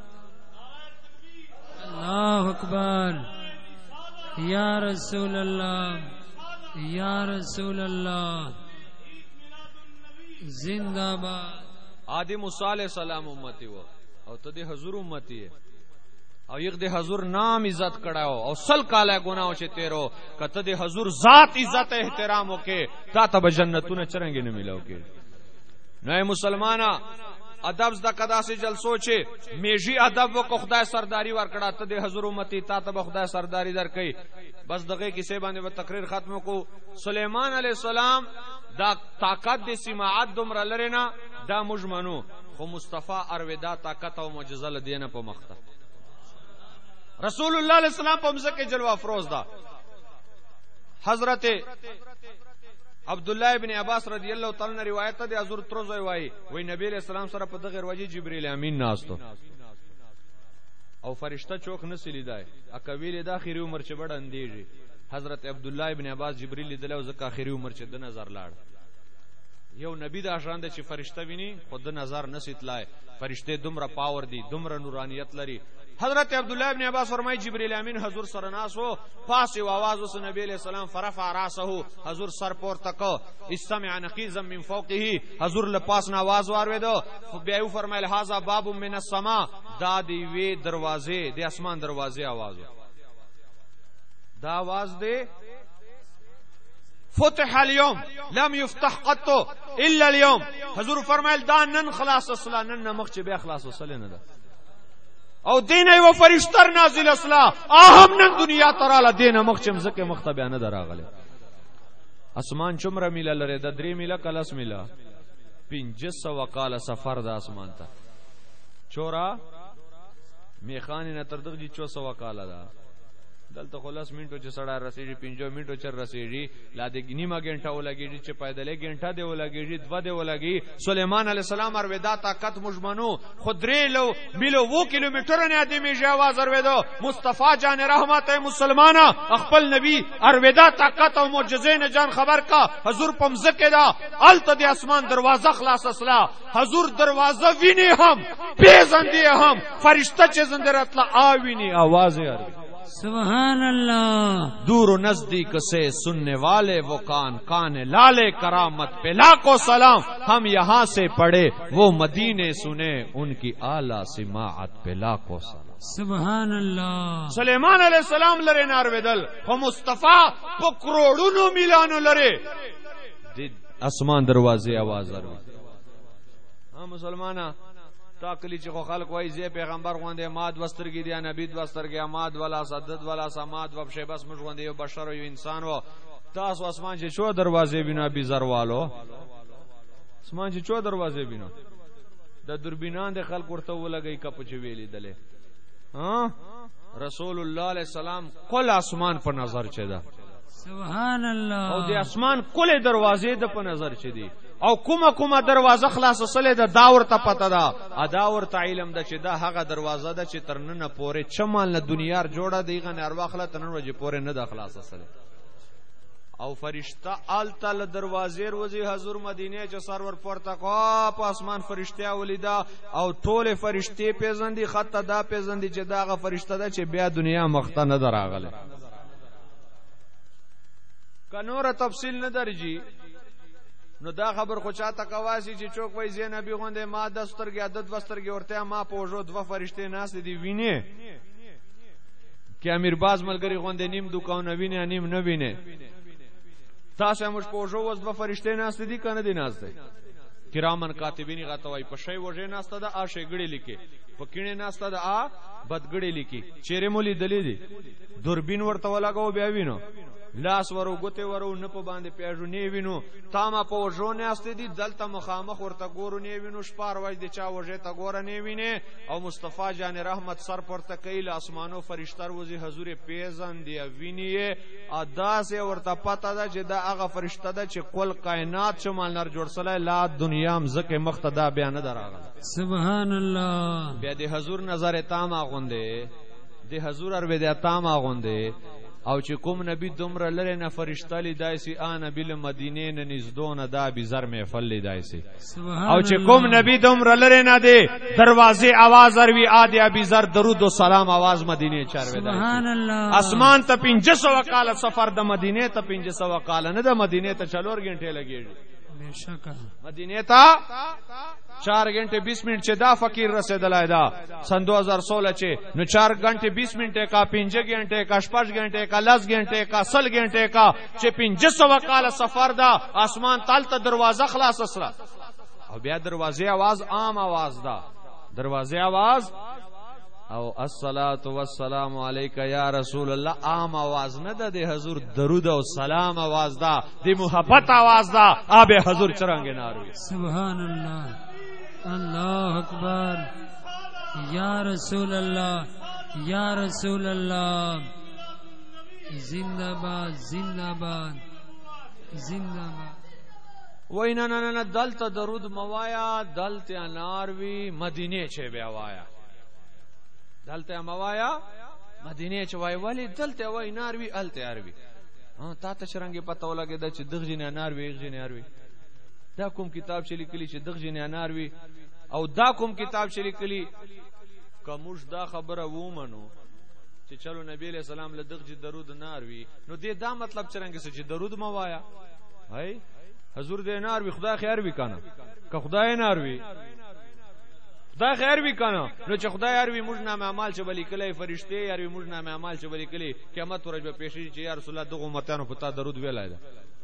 اللہ اکبر یا رسول اللہ یا رسول اللہ زندہ باد آدم موسی علیہ السلام امتی وہ او تو دی حضور امتی ہے او یغ د حضور نام عزت کړهو او سل کاله ګناو چې تیرو کته د حضور ذات عزت احترام وکي تا ته جنتونه چرنګ نه ملو کې نو مسلمانا ادب زدا کدا سي جلسو چې میږي ادب وک خدای سرداری ور کړه ته د حضور امتی تا ته خدای سرداری در کوي بس دغه کیسه باندې و تقریر ختم کو سليمان عليه السلام دا طاقت د سماعت دومره لرنه دا مجمنو خو مصطفی ارودا طاقت او معجزه لدینه په مخته رسول اللہ علیہ السلام په مزه جلوہ افروز دا حضرت عبداللہ ابن عباس رضی اللہ تعالی عنہ روایت ده حضور تروزوی وای وای نبی علیہ السلام سره په دغه ورځی جبرئیل امین ناستو او فرشتہ چوک نسلی دای اکویل د اخیری عمر چې بڑ اندیږي حضرت عبداللہ ابن عباس جبرئیل دلو زکه اخیری عمر چې د نظر لاړ یو نبی دا شان د چې فرشته ویني خود نظر نسیتلای فرشته دومره پاور دي دومره نورانیت لري. حضرت عبداللہ ابن عباس فرمائی جبریل امین حضور سره ناس وو پاس یو आवाज وس نبی علیہ السلام فرفع راسه حضور سر پور تک استمع نقیزا من فوقه حضور له پاس نه आवाज وارویدو بیا یو فرمایل هاذا باب من السما دا دی وی دروازه د اسمان دروازه आवाज دا आवाज دی فتح اليوم لم يفتح قط الا اليوم حضور فرمایل دا نن خلاص اصلا نن مخ چې بیا خلاص وصله نه ده او دین ایو فرشتر نازل اصلا اهم نن دنیا تراله دین مخ چې مزکه مخ ته بیان دراغله اسمان چمره میله لره د درې میله کلس میله پنځه سوه کاله سفر د اسمان ته چورا میخانی نه تر دغه چو سوه کاله ده دلته خلاص منټو چې سړی رسېږي پنځه منټو چې رسېږي لا د نیمه غنټه ولګېږي چې پیدلې غنټه دی ولګېږي دوه دی ولګي سليمان عليه السلام ارویدا طاقت مجمنو خدري لو میلو وو کیلومتر نه ادمي جواز ارویدو مصطفی جان رحمت مسلمانا خپل نبی ارویدا طاقت او معجزې نه جان خبر کا حضور پمزکه دا الته د اسمان دروازه خلاص اصلا حضور دروازه ویني هم پیژندې هم فرشتہ چې زندرتلا آویني आवाज یې سبحان اللہ دور و نزدیک سے سننے والے وہ کان کان لالے کرامت پہ لاکھوں سلام ہم یہاں سے پڑھے وہ مدینے سنے ان کی اعلیٰ سماعت پہ لاکھوں سلام سبحان اللہ سلیمان علیہ السلام لرے نارویدل و مصطفیٰ پو کروڑونو میلانو لرے اسمان دروازے آواز اروی ہاں مسلمانہ تاکلی چې خو خلق وای زی پیغمبر غونډه ماد وسترګی دی نبی د وسترګی ماد ولا صدد ولا سماد وبشه بس مش غونډه یو بشر او انسان و تاسو اسمان چې چو دروازې بنا بي زروالو اسمان چې چو دروازې بنا د دوربینان د خلق ورته ولګي کپ چې ویلې دله ها رسول الله علیه السلام کل اسمان په نظر چي دا سبحان الله او د اسمان کله دروازې د په نظر چي دي او کومه کومه دروازه خلاص سره د داور ته پته ده اداور ته علم ده چې دا هغه دروازه ده چې ترنه پورې چمال نه دنیا جوړه دیغه نه ارواخله تنن وجه پورې نه ده خلاص سره او فرشتہ آل تعالی دروازې روزي حضور مدینه چې سرور پورته کو په اسمان فرشتي ولیدا او ټول فرشتي پیژندې خطه دا پیژندې چې داغه فرشتہ ده چې بیا دنیا مخته نه دراغله کنور تفصیل نه درجی نو دا خبر خو چاته کواسی چې چوک وای زین نبی غونډه ما دسترګي عدد وسترګي ورته ما پوجو دو فرشته ناس دي ویني کې امیر باز ملګری غونډه نیم دکان ویني نیم نه ویني تاسو موږ پوجو وس دو فرشته ناس دي کنه دي ناس دي کرامن کاتبین غتوای په شی وجه ناسته دا ا شی غړي لیکي په کینه ناسته دا ا بدګړي لیکي چیرې مولي دلی دي دوربین ورته ولاګو بیا وینو لاس ورو ګوته ورو نه په باندې پیاجو نه وینو تامه په وژونه است دي دلته مخامخ ورته ګورو نه وینو شپار وای دي چا وجه ته ګور نه ویني او مصطفی جان رحمت سر پر تکیل اسمانو فرشتر وزي حضور پیزن دی ویني ادا سه ورته پتا ده چې دا هغه فرشته ده چې کل کائنات شمال نر جوړ سره لا دنیا مزکه مختدا بیان دراغله سبحان الله بیا د حضور نظر تامه غونده د حضور ار ودا تامه غونده او چې کوم نبی دومره لره نه فرشتہ لیدای سي ا نبی له مدینه نه نږدونه دا بزر محفل لیدای سي او چې کوم نبی دومره لره نه دی دروازه आवाज اروي ا دی ابي زر درود و سلام आवाज مدینه چاروي سبحان الله اسمان ته پنځه سوه کال سفر د مدینه ته پنځه سوه کال نه د مدینه ته چلور غنټه لګیږي بشکه مدینه ته چار घंटे बीस मिनट چې دا فقیر رسیدلای دا سن دو हज़ार सोलह چې نو چار घंटे बीस मिनट کا پنځه घंटे کا شپږ घंटे کا لس घंटे کا سل घंटे کا چې پنځه سوه کال سفر دا اسمان تال ته دروازه خلاص اسره او بیا دروازه आवाज عام आवाज دا دروازه आवाज او الصلاة والسلام علیک یا رسول الله عام आवाज نه ده د حضور درود او سلام आवाज دا د محبت आवाज دا اب حضور چرنګ ناروي سبحان الله اللہ اکبر یا رسول اللہ یا رسول اللہ زندہ باد زندہ باد زندہ باد وینا نه نه دلته درود موایا دلته اناروي مدینه چې بیا وایا دلته موایا مدینه چې وای ولی دلته وای ناروي الته اروي ها تا ته شرنګي پته ولګی د چې دغه جن اناروي غ جن اروي دا کوم کتاب چې لیکلی چې دغه جن انار وي او دا کوم کتاب چې لیکلی کومش دا خبره وومنو چې چلو نبی علیہ السلام له دغه درود نار وي نو دې دا مطلب څنګه چې درود ما وایا هاي حضور دې نار وي خدای خیر وي کنه که خدای نار وي خدای خیر وي کنه نو چې خدای یار وي موږ نامه اعمال چې بلی کله فرشته یار وي موږ نامه اعمال چې بلی کله قیامت ورځ به پېښې چې یا رسول الله دغه امتانو پتا درود ویلای دا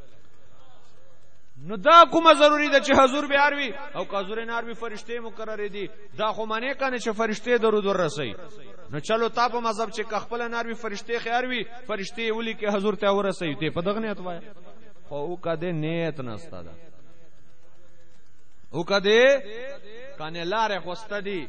نو دا کومه ضروری ده چې حضور به اروي او که حضور نار وي فرشته مقرره دي دا خو معنی کنه چې فرشته درود ورسي نو چلو تا په مذهب چې خپل نار وي فرشته خیر وي فرشته ولي کې حضور ته ورسي ته په دغه نیت وای خو او کده نیت نستا ده او کده کنه لار خوستدي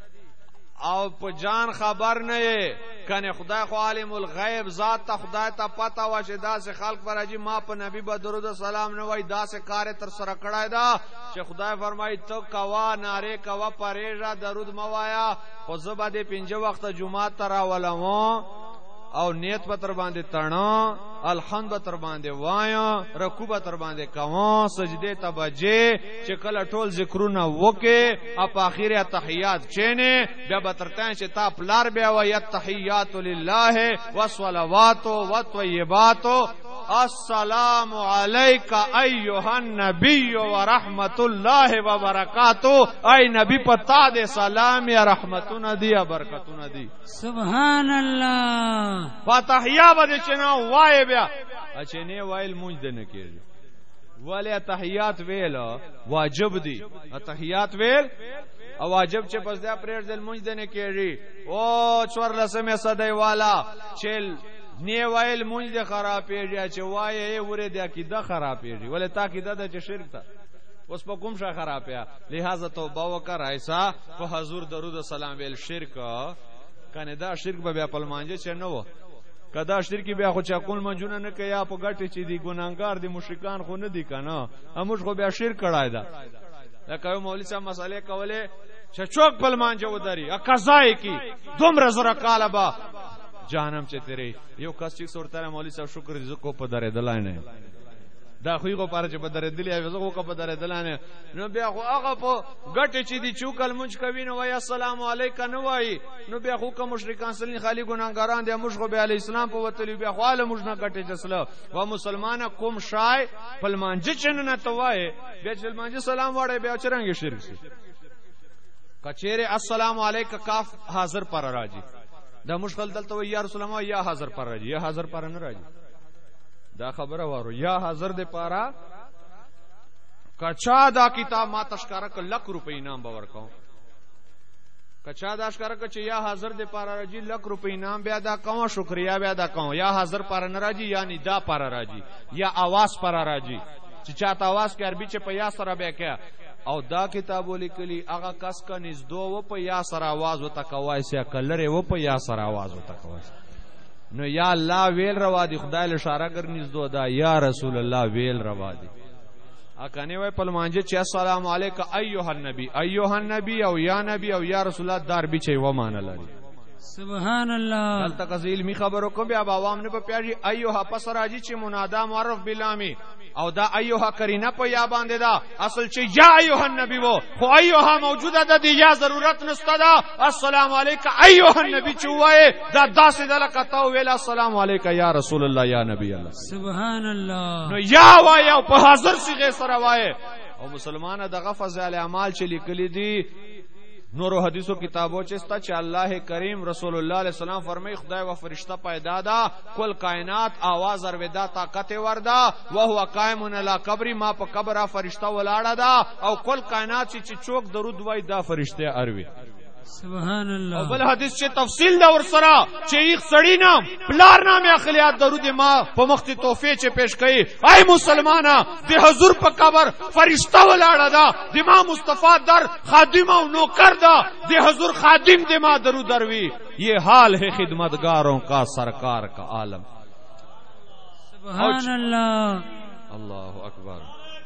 او په جان خبر نه کنه خدای خو عالم الغیب ذات ته خدای ته پتا و چې داسې خلق پر اجي ما په نبی به درود سلام نه وای داسې کار تر سره کړای دا چې خدای فرمایي تو کوا ناره کوا پرېژه درود موایا خو زبا دې پنځه وخت جمعه تر ولمو او نیت په تر باندې تړه الحمد به تر باندې وایا رکوع به تر باندې کوم سجده ته بجې چې کله ټول ذکرونه وکي اپ اخیره تحیات چینه بیا به ترته چې تا پلار بیا وای تحیات لله والصلوات والطیبات السلام علیک ایها النبی ورحمت الله وبرکاتہ ای نبی پتا دے سلام یا رحمتونه دی یا برکتونه دی سبحان الله فتحیا بده چنا وای بیا اچنه وایل مونږ دنه کېږي ولی تحیات ویل واجب دی تحیات ویل او واجب چې پس دا پرېږ دل مونږ دنه کېږي او څور لسمه صدای والا چل نی وایل مونږ د خرابېږي چې وایې وره د عقیده خرابېږي ولې تا عقیده د چې شرک ته اوس په کوم شا خرابیا لہذا توبه وکړه ایسا په حضور درود سلام ویل شرک کنه دا شرک به بیا په مانځه چې نه و کدا شرک بیا خو چا کول منجونه نه کوي په ګټه چې دی ګناګار دي مشرکان خو نه دي کنه هموږ خو بیا شرک کړای دا دا کوي مولوی صاحب مسالې کوله چې چوک په مانځه وداري ا قضای کی دومره زره کاله با جهنم چې تیرې یو کس چې سورته مولوی صاحب شکر دې کو په درې دلانه دا خو یو پاره چې په درې دلې اوی زه کو په درې دلانه نو بیا خو هغه په ګټه چې دی چوکل مونږ کوي نو وای السلام علیک نو وای نو بیا خو کوم مشرکان سلی خالی ګناګاران دي موږ خو به علی اسلام په وتلی بیا خو عالم موږ نه ګټه جسله و مسلمان کوم شای پلمانځ چن نه توای بیا چې پلمانځ سلام واړې بیا چرنګ شرک شي کچېره السلام علیک کاف حاضر پر راځي دا مشکل دلته یا رسول الله یا حاضر پر راځي یا حاضر پر نه راځي دا خبره وارو یا حاضر دے پارا کچا دا کتاب ما تشکارا که لک روپے انام باور کاؤں کچا دا اشکارا که یا حاضر دے پارا راجی لک روپے انام بیا دا کاؤں شکریہ بیا دا کاؤں یا حاضر پارا نراجی یا ندا پارا راجی یا آواز پارا راجی چی چاہتا آواز کے عربی چے پا یا سرا بیا کیا او دا کتابو لکلی اغا کس کا نزدو و پا یا سرا آواز و تکوائی سیا کلر و پا یا سرا آواز و تکوائی سیا نو یا الله ویل روا دی خدای له اشاره کرنیز دو دا یا رسول الله ویل روا دی اکنه وای پلمانجه چې السلام علیک ایها النبی ایها النبی او یا نبی او یا رسول الله دار بچي و مان لري سبحان الله دلته کزیل می خبرو کوم بیا عوام نه په پیاجی ایها پس راځي چې منادا معرف بلامی او دا ایها کرینه په یا باندې دا اصل چې یا ایها النبی وو خو ایها موجوده ده دی یا ضرورت نشته دا السلام علیک ایها النبی چوای دا داسې دلکته ویل السلام علیک یا رسول الله یا نبی الله سبحان الله نو یا وای او په حاضر صيغه سره وای او مسلمان دغه فضل اعمال چې لیکلي دي نورو حدیثو کتابوں چستا چې الله کریم رسول الله علیه السلام فرمای خدای و فرشتہ پیدا دا کل کائنات آواز ارودا طاقت وردا و هو قائم علی قبر ما په قبر فرشتہ ولاړه دا او کل کائنات چې چوک درود وای دا فرشتہ اروي سبحان الله او بل حدیث چې تفصیل دا ور سره چې یو سړی نام پلار نام اخلیات درود ما په مختی توفیه چې پیش کړي اي مسلمانانه د حضور په قبر فرشتہ ولاړه دا د ما مصطفی در خادم او نوکر دا د حضور خادم د ما درود دروي یہ حال ہے خدمتگاروں کا سرکار کا عالم سبحان الله اللہ اکبر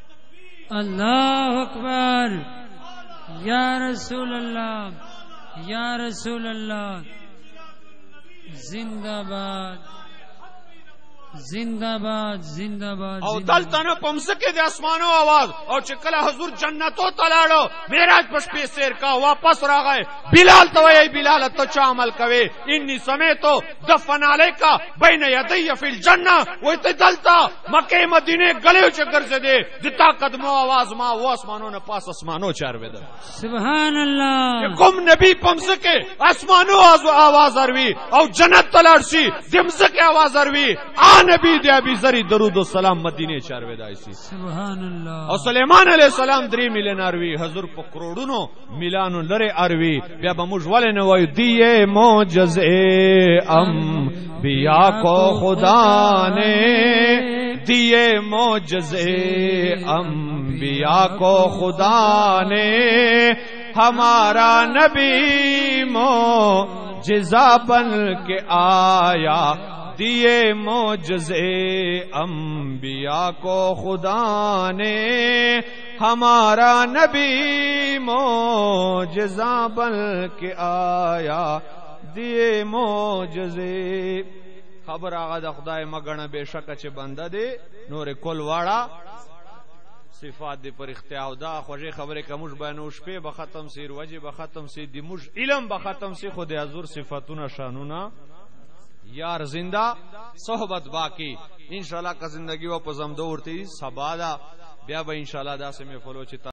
اللہ اکبر یا رسول اللہ یا رسول اللہ زندہ باد زندباد زندباد او دلته نه پمسکه د اسمانو आवाज او چې کله حضور جنتو تلاړو معراج پښ په سیر کا واپس راغی بلال ته وی بلال ته چا عمل کوي انی سمیتو دفن علیک بین یدی فی الجنه وای ته دلته مکه مدینه غلیو چې ګرځې دي تا قدمو आवाज ما و اسمانو نه پاس اسمانو چار وید سبحان الله کوم نبی پمسکه اسمانو आवाज اروي او جنت تلاړ شي دمسکه आवाज اروي نبی دی ابي زری درود و سلام مدینه چار ودای سي سبحان الله او سليمان عليه السلام درې مليون اروي حضور په کروڑونو ملانو لره اروي بیا به موږ ولې نه وایو دی معجزه انبیاء کو خدا نے دیے معجزے انبیاء کو خدا نے ہمارا نبی معجزہ بن کے آیا دیے معجزے انبیاء کو خدا نے ہمارا نبی معجزہ بن کے آیا دیے معجزے خبر آغا دا خدای مگن بے شک چه بنده دی نور کل واڑا صفات دی پر اختیاو دا خوشی خبر که موش بینوش پی بختم سی روجی بختم سی دی موش علم بختم سی خود حضور صفاتونا شانونا یار زندہ صحبت باقی انشاءاللہ کا زندگی و پزم دورتی سبا دا بیا با انشاءاللہ دا سے میں فلو چی